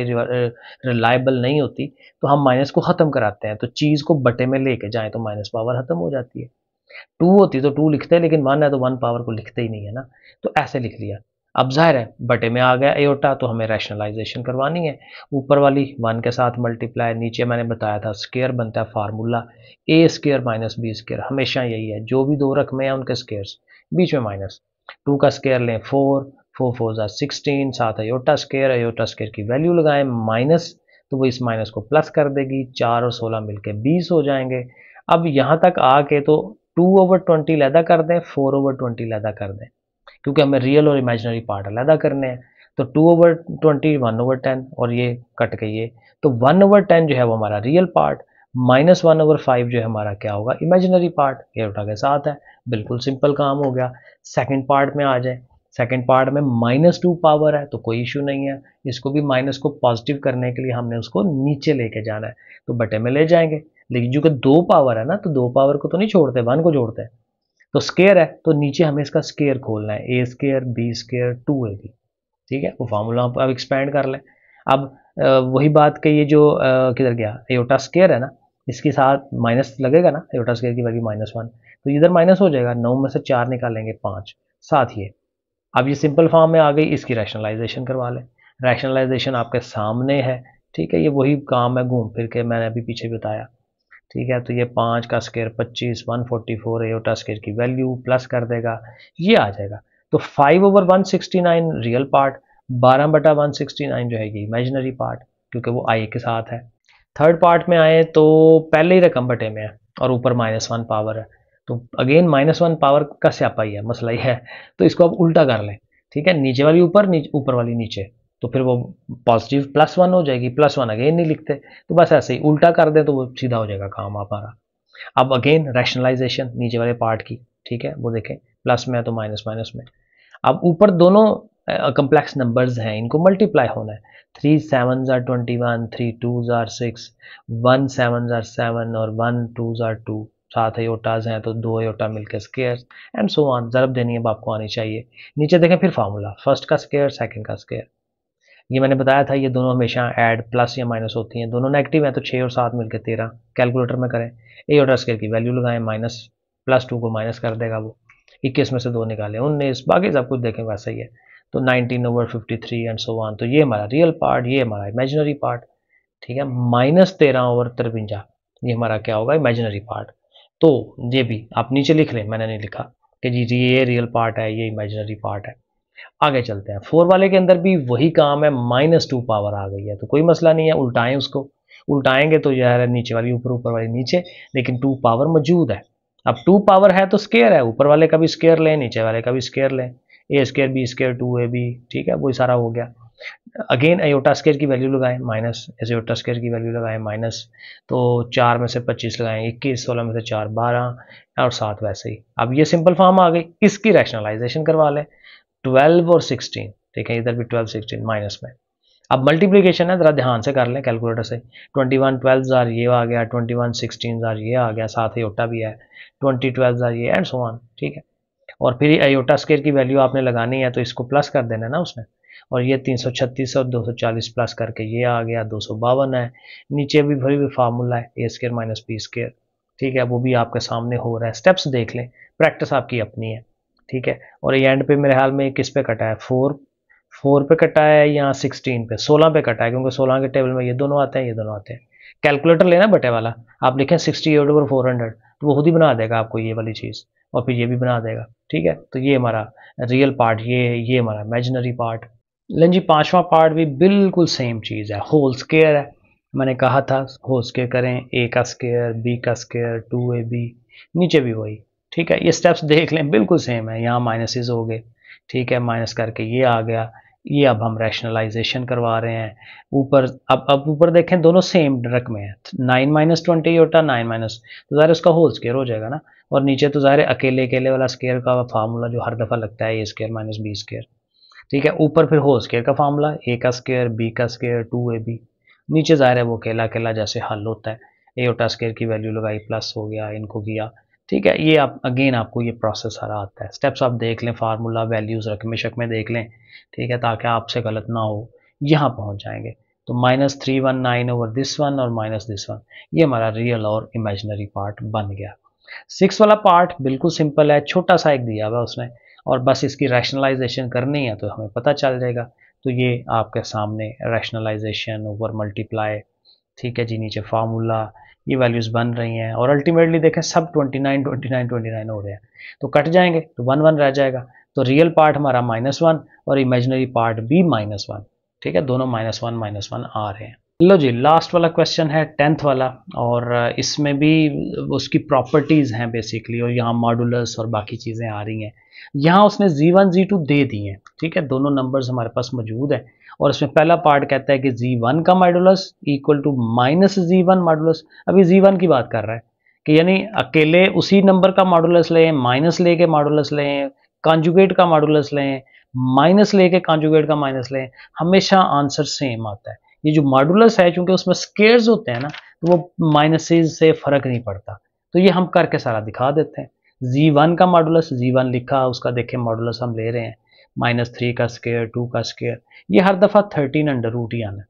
रिलायबल नहीं होती, तो हम माइनस को ख़त्म कराते हैं। तो चीज़ को बटे में लेके जाएं तो माइनस पावर ख़त्म हो जाती है। टू होती तो टू लिखते हैं, लेकिन वन है तो वन पावर को लिखते ही नहीं है ना, तो ऐसे लिख लिया। अब जाहिर है बटे में आ गया एयोटा, तो हमें रैशनलाइजेशन करवानी है। ऊपर वाली वन के साथ मल्टीप्लाई, नीचे मैंने बताया था स्केयर बनता है formula a square minus b square, हमेशा यही है, जो भी दो रकमे हैं उनके स्केयर्स, बीच में माइनस। टू का स्केयर लें फोर, फोर फोर ज़ा सिक्सटीन, साथ अयोटा स्केयर, अयोटा स्केयर की वैल्यू लगाएं माइनस, तो वो इस माइनस को प्लस कर देगी, चार और सोलह मिलके बीस हो जाएंगे। अब यहाँ तक आके तो टू ओवर ट्वेंटी लैदा कर दें, फोर ओवर ट्वेंटी लैदा कर दें, क्योंकि हमें रियल और इमेजिनरी पार्ट अलग करने हैं। तो two over twenty, one over ten, और ये कट गई है, तो वन ओवर टेन जो है वो हमारा real part, minus one over five जो है हमारा क्या होगा, इमेजिनरी पार्ट। ये उठा के साथ है, बिल्कुल सिंपल काम हो गया। सेकंड पार्ट में आ जाए, सेकंड पार्ट में माइनस टू पावर है, तो कोई इशू नहीं है, इसको भी माइनस को पॉजिटिव करने के लिए हमने उसको नीचे लेके जाना है, तो बटे में ले जाएंगे। लेकिन जो कि दो पावर है ना, तो दो पावर को तो नहीं छोड़ते, वन को जोड़ते हैं। तो स्केयर है, तो नीचे हमें इसका स्केयर खोलना है, a square b square two a b, ठीक है, वो फार्मूला आप अब एक्सपेंड कर लें। अब वही बात कि ये जो किधर गया एयोटा स्केयर है ना, इसके साथ माइनस लगेगा ना, एयोटा स्केयर की वैल्यू माइनस वन, तो इधर माइनस हो जाएगा, नौ में से चार निकालेंगे पाँच, साथ ये। अब ये सिंपल फॉर्म में आ गई, इसकी रैशनलाइजेशन करवा लें। रैशनलाइजेशन आपके सामने है, ठीक है, ये वही काम है घूम फिर के मैंने अभी पीछे बताया, ठीक है। तो ये पाँच का स्केयर पच्चीस, one forty four iota square की वैल्यू प्लस कर देगा, ये आ जाएगा। तो five over one sixty nine real part, बारह बटा वन सिक्सटी नाइन जो है ये इमेजिनरी पार्ट, क्योंकि वो आई के साथ है। थर्ड पार्ट में आए तो पहले ही रकम बटे में है और ऊपर माइनस वन पावर है, तो अगेन माइनस वन पावर का स्यापा ही है, मसला ही है। तो इसको आप उल्टा कर लें, ठीक है, नीचे वाली ऊपर, नीचे ऊपर वाली नीचे, तो फिर वो पॉजिटिव प्लस वन हो जाएगी, प्लस वन अगेन नहीं लिखते, तो बस ऐसे ही उल्टा कर दें तो वो सीधा हो जाएगा काम हमारा। अब अगेन रैशनलाइजेशन नीचे वाले पार्ट की, ठीक है, वो देखें प्लस में है तो माइनस माइनस में। अब ऊपर दोनों कम्प्लेक्स नंबर्स हैं, इनको मल्टीप्लाई होना है। थ्री सेवन जार ट्वेंटी वन, थ्री टू जार सिक्स, वन सेवन जार सेवन और वन टू जार टू, सात अयोटाज हैं तो दो अयोटा मिलकर स्केयर एंड सो ऑन। ज़रब देनी है आपको आनी चाहिए। नीचे देखें फिर फार्मूला, फर्स्ट का स्केयर सेकंड का स्केयर, ये मैंने बताया था ये दोनों हमेशा ऐड प्लस या माइनस होती हैं, दोनों नेगेटिव हैं तो छः और सात मिलकर तेरह, कैलकुलेटर में करें, अयोटा स्केयर की वैल्यू लगाएं, माइनस प्लस टू को माइनस कर देगा वो, इक्कीस में से दो निकालें उन्नीस, बाकी सब कुछ देखें वैसा ही है। तो nineteen over fifty three and so on. तो ये हमारा रियल पार्ट, ये हमारा इमेजिनरी पार्ट, ठीक है। माइनस तेरह ओवर तिरवंजा, ये हमारा क्या होगा, इमेजिनरी पार्ट। तो ये भी आप नीचे लिख लें, मैंने नहीं लिखा कि जी ये रियल पार्ट है, ये इमेजिनरी पार्ट है। आगे चलते हैं, फोर वाले के अंदर भी वही काम है, माइनस टू पावर आ गई है, तो कोई मसला नहीं है, उल्टाएं उसको, उल्टाएंगे तो यह है नीचे वाली ऊपर, ऊपर वाली नीचे, लेकिन टू पावर मौजूद है। अब टू पावर है तो स्केयर है, ऊपर वाले का भी स्केयर लें, नीचे वाले का भी स्केयर लें, a square b square two a b, ठीक है, वही सारा हो गया। अगेन अयोटा स्केयर की वैल्यू लगाएं माइनस, अयोटा स्केयर की वैल्यू लगाएं माइनस, तो चार में से पच्चीस लगाएं इक्कीस, सोलह में से चार बारह और सात वैसे ही। अब ये सिंपल फॉर्म आ गई, इसकी रैशनलाइजेशन करवा लें, ट्वेल्व और सिक्सटीन, ठीक है, इधर भी ट्वेल्व सिक्सटीन माइनस में। अब मल्टीप्लिकेशन है, जरा ध्यान से कर लें कैलकुलेटर से, ट्वेंटी वन ट्वेल्व जार ये आ गया, ट्वेंटी वन सिक्सटीन जार ये आ गया, साथ ही अयोटा भी है, ट्वेंटी ट्वेल्व जार ये एंड सो ऑन, ठीक है। और फिर अयोटा स्केयर की वैल्यू आपने लगानी है तो इसको प्लस कर देना है ना उसने, और ये तीन सौ छत्तीस और दो सौ चालीस प्लस करके ये आ गया दो सौ बावन है। नीचे भी फिर भी फार्मूला है a square minus b square, ठीक है, वो भी आपके सामने हो रहा है, स्टेप्स देख लें, प्रैक्टिस आपकी अपनी है, ठीक है। और ये एंड पे मेरे ख्याल में किस पे कटा है, फोर फोर पे कटा है या सिक्सटीन पे, सोलह पे कटा है, क्योंकि सोलह के टेबल में ये दोनों आते हैं, ये दोनों आते हैं। कैलकुलेटर लेना बटे वाला, आप लिखें sixty eight over four hundred, तो वो खुद ही बना देगा आपको ये वाली चीज़, और फिर ये भी बना देगा। ठीक है, तो ये हमारा रियल पार्ट, ये ये हमारा इमेजिनरी पार्ट। लेकिन जी पांचवा पार्ट भी बिल्कुल सेम चीज़ है, होल स्क्वायर है। मैंने कहा था होल स्क्वायर करें, ए का स्क्वायर, बी का स्क्वायर, टू ए बी, नीचे भी वही। ठीक है, ये स्टेप्स देख लें बिल्कुल सेम है। यहाँ माइनसेस हो गए, ठीक है, माइनस करके ये आ गया, ये अब हम रैशनलाइजेशन करवा रहे हैं। ऊपर अब अब ऊपर देखें दोनों सेम रकम में है, नाइन माइनस ट्वेंटी होता नाइन माइनस, तो ज़ाहिर उसका होल स्क्वायर हो जाएगा ना। और नीचे तो ज़ाहिर अकेले अकेले वाला स्क्वायर का फार्मूला जो हर दफ़ा लगता है, a square minus b square. ठीक है, ऊपर फिर होल स्क्वायर का फार्मूला, ए का स्क्वायर, बी का स्क्वायर, टू ए बी। नीचे ज़ाहिर है वो अकेला अकेला जैसे हल होता है, ए ओटा स्क्वायर की वैल्यू लगाई, प्लस हो गया, इनको किया। ठीक है, ये आप अगेन आपको ये प्रोसेस सारा आता है। स्टेप्स आप देख लें, फार्मूला वैल्यूज़ रकम शक में देख लें, ठीक है, ताकि आपसे गलत ना हो। यहाँ पहुँच जाएंगे तो minus three one nine over this one और माइनस दिस वन, ये हमारा रियल और इमेजिनरी पार्ट बन गया। सिक्स वाला पार्ट बिल्कुल सिंपल है, छोटा सा एक दिया हुआ उसने, और बस इसकी रैशनलाइजेशन करनी है तो हमें पता चल जाएगा। तो ये आपके सामने रैशनलाइजेशन ओवर मल्टीप्लाई, ठीक है जी, नीचे फार्मूला, ये वैल्यूज़ बन रही हैं, और अल्टीमेटली देखें सब twenty nine twenty nine twenty nine हो रहे हैं, तो कट जाएंगे तो वन वन रह जाएगा। तो रियल पार्ट हमारा माइनस वन और इमेजिनरी पार्ट भी माइनस वन। ठीक है, दोनों माइनस वन माइनस वन आ रहे हैं। लो जी, लास्ट वाला क्वेश्चन है टेंथ वाला, और इसमें भी उसकी प्रॉपर्टीज़ हैं बेसिकली, और यहाँ मॉडुलस और बाकी चीज़ें आ रही हैं। यहाँ उसने जी वन जी टू दे दिए हैं, ठीक है, दोनों नंबर्स हमारे पास मौजूद हैं, और इसमें पहला पार्ट कहता है कि जी वन का modulus equal to minus G one modulus. अभी जी वन की बात कर रहा है कि यानी अकेले उसी नंबर का मॉडुलस लें, माइनस ले के मॉडुलस लें, कॉन्जुगेट का मॉडुलस लें, माइनस ले के कॉन्जुगेट का माइनस लें, हमेशा आंसर सेम आता है। ये जो मॉडुलस है चूंकि उसमें स्केयर्स होते हैं ना, तो वो माइनसेस से फर्क नहीं पड़ता। तो ये हम करके सारा दिखा देते हैं। जी वन का मॉडुलस, जी वन लिखा, उसका देखें मॉडुलस हम ले रहे हैं माइनस थ्री का स्केयर, टू का स्केयर, ये हर दफ़ा थर्टीन अंडर रूट ही आना है।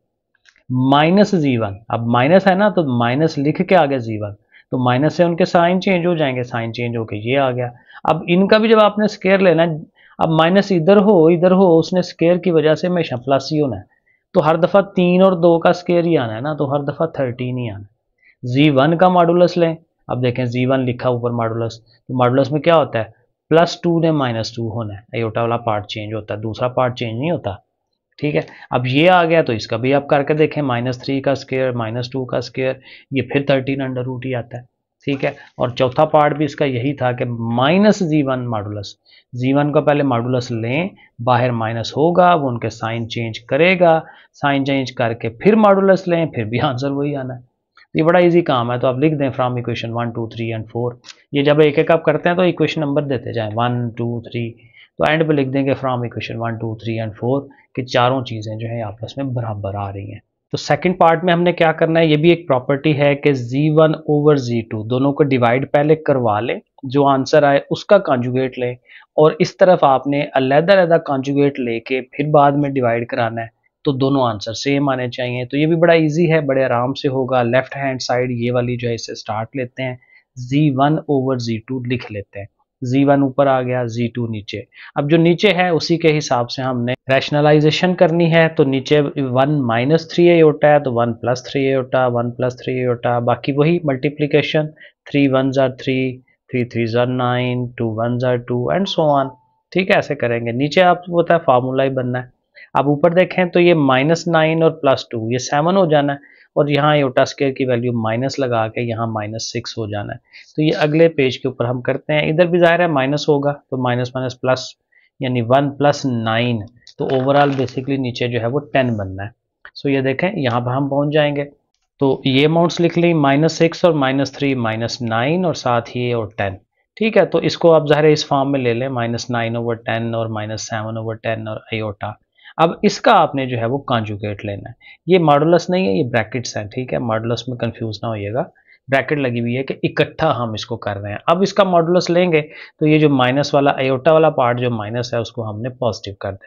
माइनस जी वन, अब माइनस है ना तो माइनस लिख के आ गया जी वन, तो माइनस से उनके साइन चेंज हो जाएंगे, साइन चेंज होके ये आ गया। अब इनका भी जब आपने स्केयर लेना है, अब माइनस इधर हो इधर हो, उसने स्केयर की वजह से हमेशा प्लस ही होना है, तो हर दफ़ा तीन और दो का स्केयर ही आना है ना, तो हर दफ़ा थर्टीन ही आना है। जी वन का मॉडुलस लें, अब देखें जी वन लिखा ऊपर मॉडुलस, तो मॉडुलस में क्या होता है, प्लस टू ने माइनस टू होना है, एयोटा वाला पार्ट चेंज होता है, दूसरा पार्ट चेंज नहीं होता। ठीक है, अब ये आ गया तो इसका भी आप करके देखें, माइनस थ्री का स्केयर, माइनस टू का स्केयर, ये फिर थर्टीन अंडर रूट ही आता है। ठीक है, और चौथा पार्ट भी इसका यही था कि minus G one modulus, G one का पहले मॉडुलस लें, बाहर माइनस होगा, वो उनके साइन चेंज करेगा, साइन चेंज करके फिर मॉडुलस लें, फिर भी आंसर वही आना है। ये बड़ा इजी काम है, तो आप लिख दें from equation one two three and four. ये जब एक एक आप करते हैं तो इक्वेशन नंबर देते जाएं, वन टू थ्री, तो एंड पे लिख देंगे from equation one two three and four, कि चारों चीज़ें जो है आपस में बराबर आ रही हैं। तो सेकंड पार्ट में हमने क्या करना है, ये भी एक प्रॉपर्टी है कि जी वन ओवर जी टू दोनों को डिवाइड पहले करवा लें, जो आंसर आए उसका कॉन्जुगेट लें, और इस तरफ आपने अलग-अलग कॉन्जुगेट लेके फिर बाद में डिवाइड कराना है, तो दोनों आंसर सेम आने चाहिए। तो ये भी बड़ा इजी है, बड़े आराम से होगा। लेफ्ट हैंड साइड ये वाली जो है इसे स्टार्ट लेते हैं, जी वन ओवर जी टू लिख लेते हैं, जी वन ऊपर आ गया, जी टू नीचे। अब जो नीचे है उसी के हिसाब से हमने रैशनलाइजेशन करनी है, तो नीचे वन माइनस थ्री एयोटा है तो one plus three iota, one plus three iota, बाकी वही मल्टीप्लीकेशन, थ्री वन जार थ्री, थ्री थ्री जार नाइन, टू वन जार टू एंड सो ऑन। ठीक है, ऐसे करेंगे। नीचे आपको पता है फार्मूला ही बनना है। अब ऊपर देखें तो ये माइनस नाइन और प्लस टू, ये सेवन हो जाना है, और यहाँ एयोटा स्क्वायर की वैल्यू माइनस लगा के यहाँ माइनस सिक्स हो जाना है। तो ये अगले पेज के ऊपर हम करते हैं। इधर भी जाहिर है माइनस होगा, तो माइनस माइनस प्लस, यानी वन प्लस नाइन, तो ओवरऑल बेसिकली नीचे जो है वो टेन बनना है। सो ये देखें यहाँ पर हम पहुँच जाएंगे। तो ये अमाउंट्स लिख ली, माइनस सिक्स और माइनस थ्री, माइनस नाइन और साथ ही और टेन। ठीक है, तो इसको आप ज़ाहिर इस फॉर्म में ले लें, माइनस नाइन ओवर टेन और माइनस सेवन ओवर टेन और आयोटा। अब इसका आपने जो है वो कॉन्जुगेट लेना है। ये मॉडुलस नहीं है, ये ब्रैकेट्स हैं। ठीक है, मॉडुलस में कंफ्यूज ना होइएगा, ब्रैकेट लगी हुई है कि इकट्ठा हम इसको कर रहे हैं। अब इसका मॉडुलस लेंगे तो ये जो माइनस वाला आयोटा वाला पार्ट जो माइनस है उसको हमने पॉजिटिव कर देना है।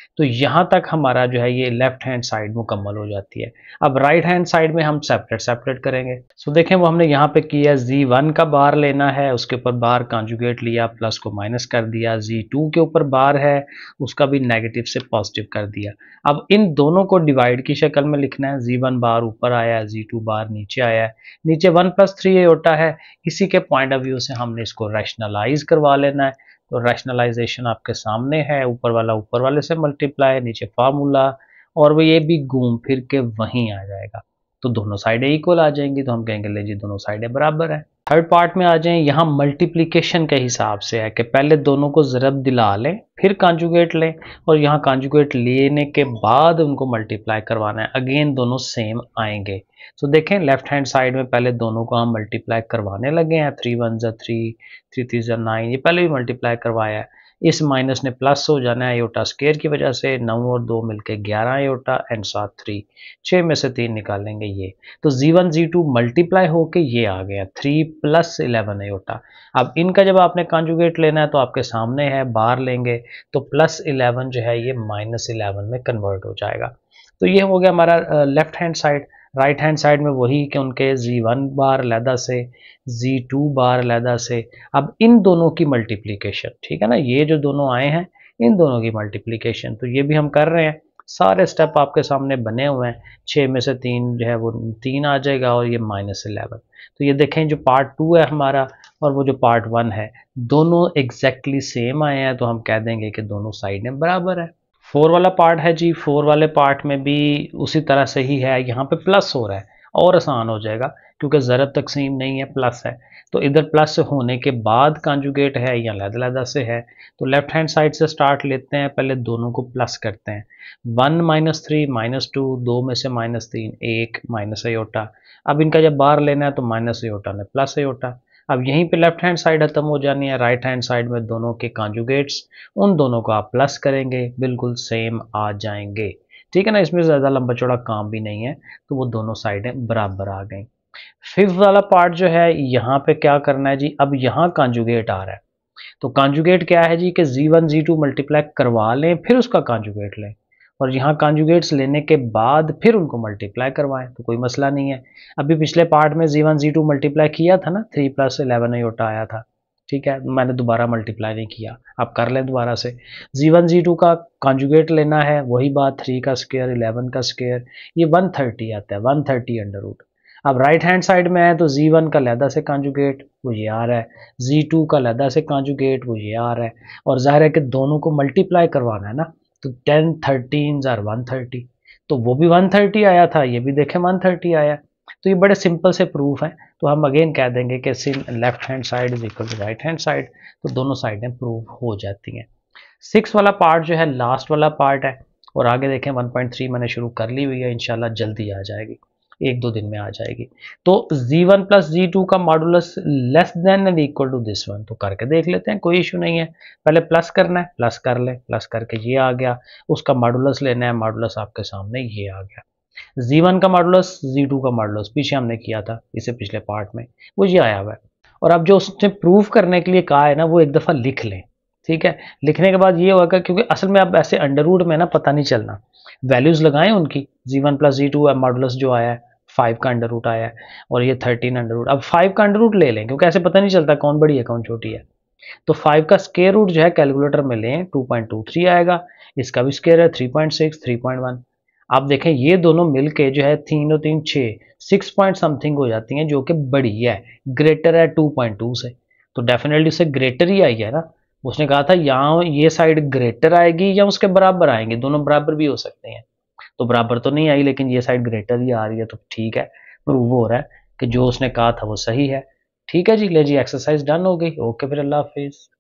तो यहाँ तक हमारा जो है ये लेफ्ट हैंड साइड मुकम्मल हो जाती है। अब राइट हैंड साइड में हम सेपरेट सेपरेट करेंगे। सो देखें वो हमने यहाँ पे किया, जी वन का बार लेना है, उसके ऊपर बार कॉन्जुगेट लिया, प्लस को माइनस कर दिया, जी टू के ऊपर बार है उसका भी नेगेटिव से पॉजिटिव कर दिया। अब इन दोनों को डिवाइड की शक्ल में लिखना है, जी वन बार ऊपर आया है, जी टू बार नीचे आया है, नीचे वन प्लस थ्री एयोटा है, इसी के पॉइंट ऑफ व्यू से हमने इसको रैशनलाइज करवा लेना है। तो रैशनलाइजेशन आपके सामने है, ऊपर वाला ऊपर वाले से मल्टीप्लाई, नीचे फार्मूला, और वो ये भी घूम फिर के वहीं आ जाएगा, तो दोनों साइडें इक्वल आ जाएंगी, तो हम कहेंगे ले जी दोनों साइडें बराबर है। थर्ड पार्ट में आ जाएं, यहाँ मल्टीप्लिकेशन के हिसाब से है कि पहले दोनों को ज़रब दिला लें फिर कॉन्जुगेट लें, और यहाँ कॉन्जुगेट लेने के बाद उनको मल्टीप्लाई करवाना है, अगेन दोनों सेम आएंगे। तो देखें लेफ्ट हैंड साइड में पहले दोनों को हम मल्टीप्लाई करवाने लगे हैं, थ्री वन ज़ा थ्री, थ्री थ्री ज़ा नाइन, ये पहले भी मल्टीप्लाई करवाया है। इस माइनस ने प्लस हो जाना है आयोटा स्केयर की वजह से, नौ और दो मिलके ग्यारह आयोटा एंड सात थ्री, छः में से तीन निकालेंगे ये, तो जी वन जी टू मल्टीप्लाई होके ये आ गया थ्री प्लस इलेवन आयोटा। अब इनका जब आपने कॉन्जुगेट लेना है तो आपके सामने है, बार लेंगे तो प्लस इलेवन जो है ये माइनस इलेवन में कन्वर्ट हो जाएगा। तो ये हो गया हमारा left hand side. Right hand side में वही कि उनके जी वन बार अलहदा से, जी टू बार अलहदा से। अब इन दोनों की मल्टीप्लिकेशन, ठीक है ना, ये जो दोनों आए हैं इन दोनों की मल्टीप्लिकेशन, तो ये भी हम कर रहे हैं। सारे स्टेप आपके सामने बने हुए हैं, छः में से तीन जो है वो तीन आ जाएगा, और ये माइनस इलेवन। तो ये देखें जो पार्ट टू है हमारा और वो जो पार्ट वन है दोनों एग्जैक्टली सेम आए हैं, तो हम कह देंगे कि दोनों साइडें बराबर है। फोर वाला पार्ट है जी, फोर वाले पार्ट में भी उसी तरह से ही है, यहाँ पे प्लस हो रहा है और आसान हो जाएगा क्योंकि ज़रब तकसीम नहीं है, प्लस है, तो इधर प्लस होने के बाद कॉन्जुगेट है या अलग-अलग से है। तो लेफ्ट हैंड साइड से स्टार्ट लेते हैं, पहले दोनों को प्लस करते हैं, one minus three minus two, दो में से माइनस तीन, एक माइनस अयोटा। अब इनका जब बाहर लेना है तो माइनस अयोटा ने प्लस अयोटा। अब यहीं पे लेफ्ट हैंड साइड खत्म हो जानी है, राइट हैंड साइड में दोनों के कॉन्जुगेट्स, उन दोनों को आप प्लस करेंगे, बिल्कुल सेम आ जाएंगे, ठीक है ना, इसमें ज़्यादा लंबा चौड़ा काम भी नहीं है, तो वो दोनों साइडें बराबर आ गई। फिफ्थ वाला पार्ट जो है यहाँ पे क्या करना है जी, अब यहाँ कॉन्जुगेट आ रहा है, तो कॉन्जुगेट क्या है जी कि जी वन जी टू मल्टीप्लाई करवा लें फिर उसका कॉन्जुगेट लें, और यहाँ कॉन्जुगेट्स लेने के बाद फिर उनको मल्टीप्लाई करवाएं, तो कोई मसला नहीं है। अभी पिछले पार्ट में जी वन जी टू मल्टीप्लाई किया था ना, थ्री प्लस इलेवन अयोटा आया था, ठीक है, मैंने दोबारा मल्टीप्लाई नहीं किया, आप कर लें दोबारा से। जी वन जी टू का कॉन्जुगेट लेना है, वही बात, थ्री का स्क्वायर इलेवन का स्क्वायर, ये वन थर्टी आता है, वन थर्टी अंडर रूट। अब राइट हैंड साइड में है तो जी वन का लहदा से कॉन्जुगेट वो ये आ रहा है, जी टू का लहदा से कॉन्जुगेट वो ये आ रहा है, और जाहिर है कि दोनों को मल्टीप्लाई करवाना है ना, तो टेन थर्टीन जार वन थर्टी, तो वो भी वन थर्टी आया था, ये भी देखें वन थर्टी आया। तो ये बड़े सिंपल से प्रूफ हैं, तो हम अगेन कह देंगे कि left hand side is equal to right hand side, तो दोनों साइडें प्रूव हो जाती हैं। सिक्स वाला पार्ट जो है लास्ट वाला पार्ट है, और आगे देखें वन पॉइंट थ्री मैंने शुरू कर ली हुई है, इंशाल्लाह जल्दी आ जाएगी, एक दो दिन में आ जाएगी। तो जी वन प्लस जी टू का modulus less than and equal to this one, तो करके देख लेते हैं, कोई इशू नहीं है। पहले प्लस करना है, प्लस कर ले, प्लस करके ये आ गया, उसका मॉडुलस लेना है, मॉडुलस आपके सामने ये आ गया। जी वन का मॉडुलस जी टू का मॉडुलस पीछे हमने किया था इससे पिछले पार्ट में, वो ये आया हुआ है। और अब जो उसने प्रूफ करने के लिए कहा है ना वो एक दफ़ा लिख लें, ठीक है। लिखने के बाद ये होगा क्योंकि असल में अब ऐसे अंडर रूट में ना पता नहीं चलना, वैल्यूज़ लगाएं उनकी, G one plus G two modulus जो आया है फाइव का अंडर रूट आया है, और ये थर्टीन अंडर रूट, अब फाइव का अंडर रूट ले लें क्योंकि ऐसे पता नहीं चलता कौन बड़ी है कौन छोटी है। तो फाइव का स्क्वायर रूट जो है कैलकुलेटर में लें, टू पॉइंट टू थ्री आएगा, इसका भी स्क्वायर है three point six, three point one. आप देखें ये दोनों मिलके जो है तीन और तीन छः, सिक्स पॉइंट समथिंग हो जाती हैं, जो कि बड़ी है, ग्रेटर है टू पॉइंट टू से, तो डेफिनेटली उससे ग्रेटर ही आई है ना। उसने कहा था यहाँ ये साइड ग्रेटर आएगी या उसके बराबर आएंगे, दोनों बराबर भी हो सकते हैं, तो बराबर तो नहीं आई लेकिन ये साइड ग्रेटर ही आ रही है, तो ठीक है, प्रूव हो रहा है कि जो उसने कहा था वो सही है। ठीक है जी, ले जी एक्सरसाइज डन हो गई, ओके फिर अल्लाह हाफिज़।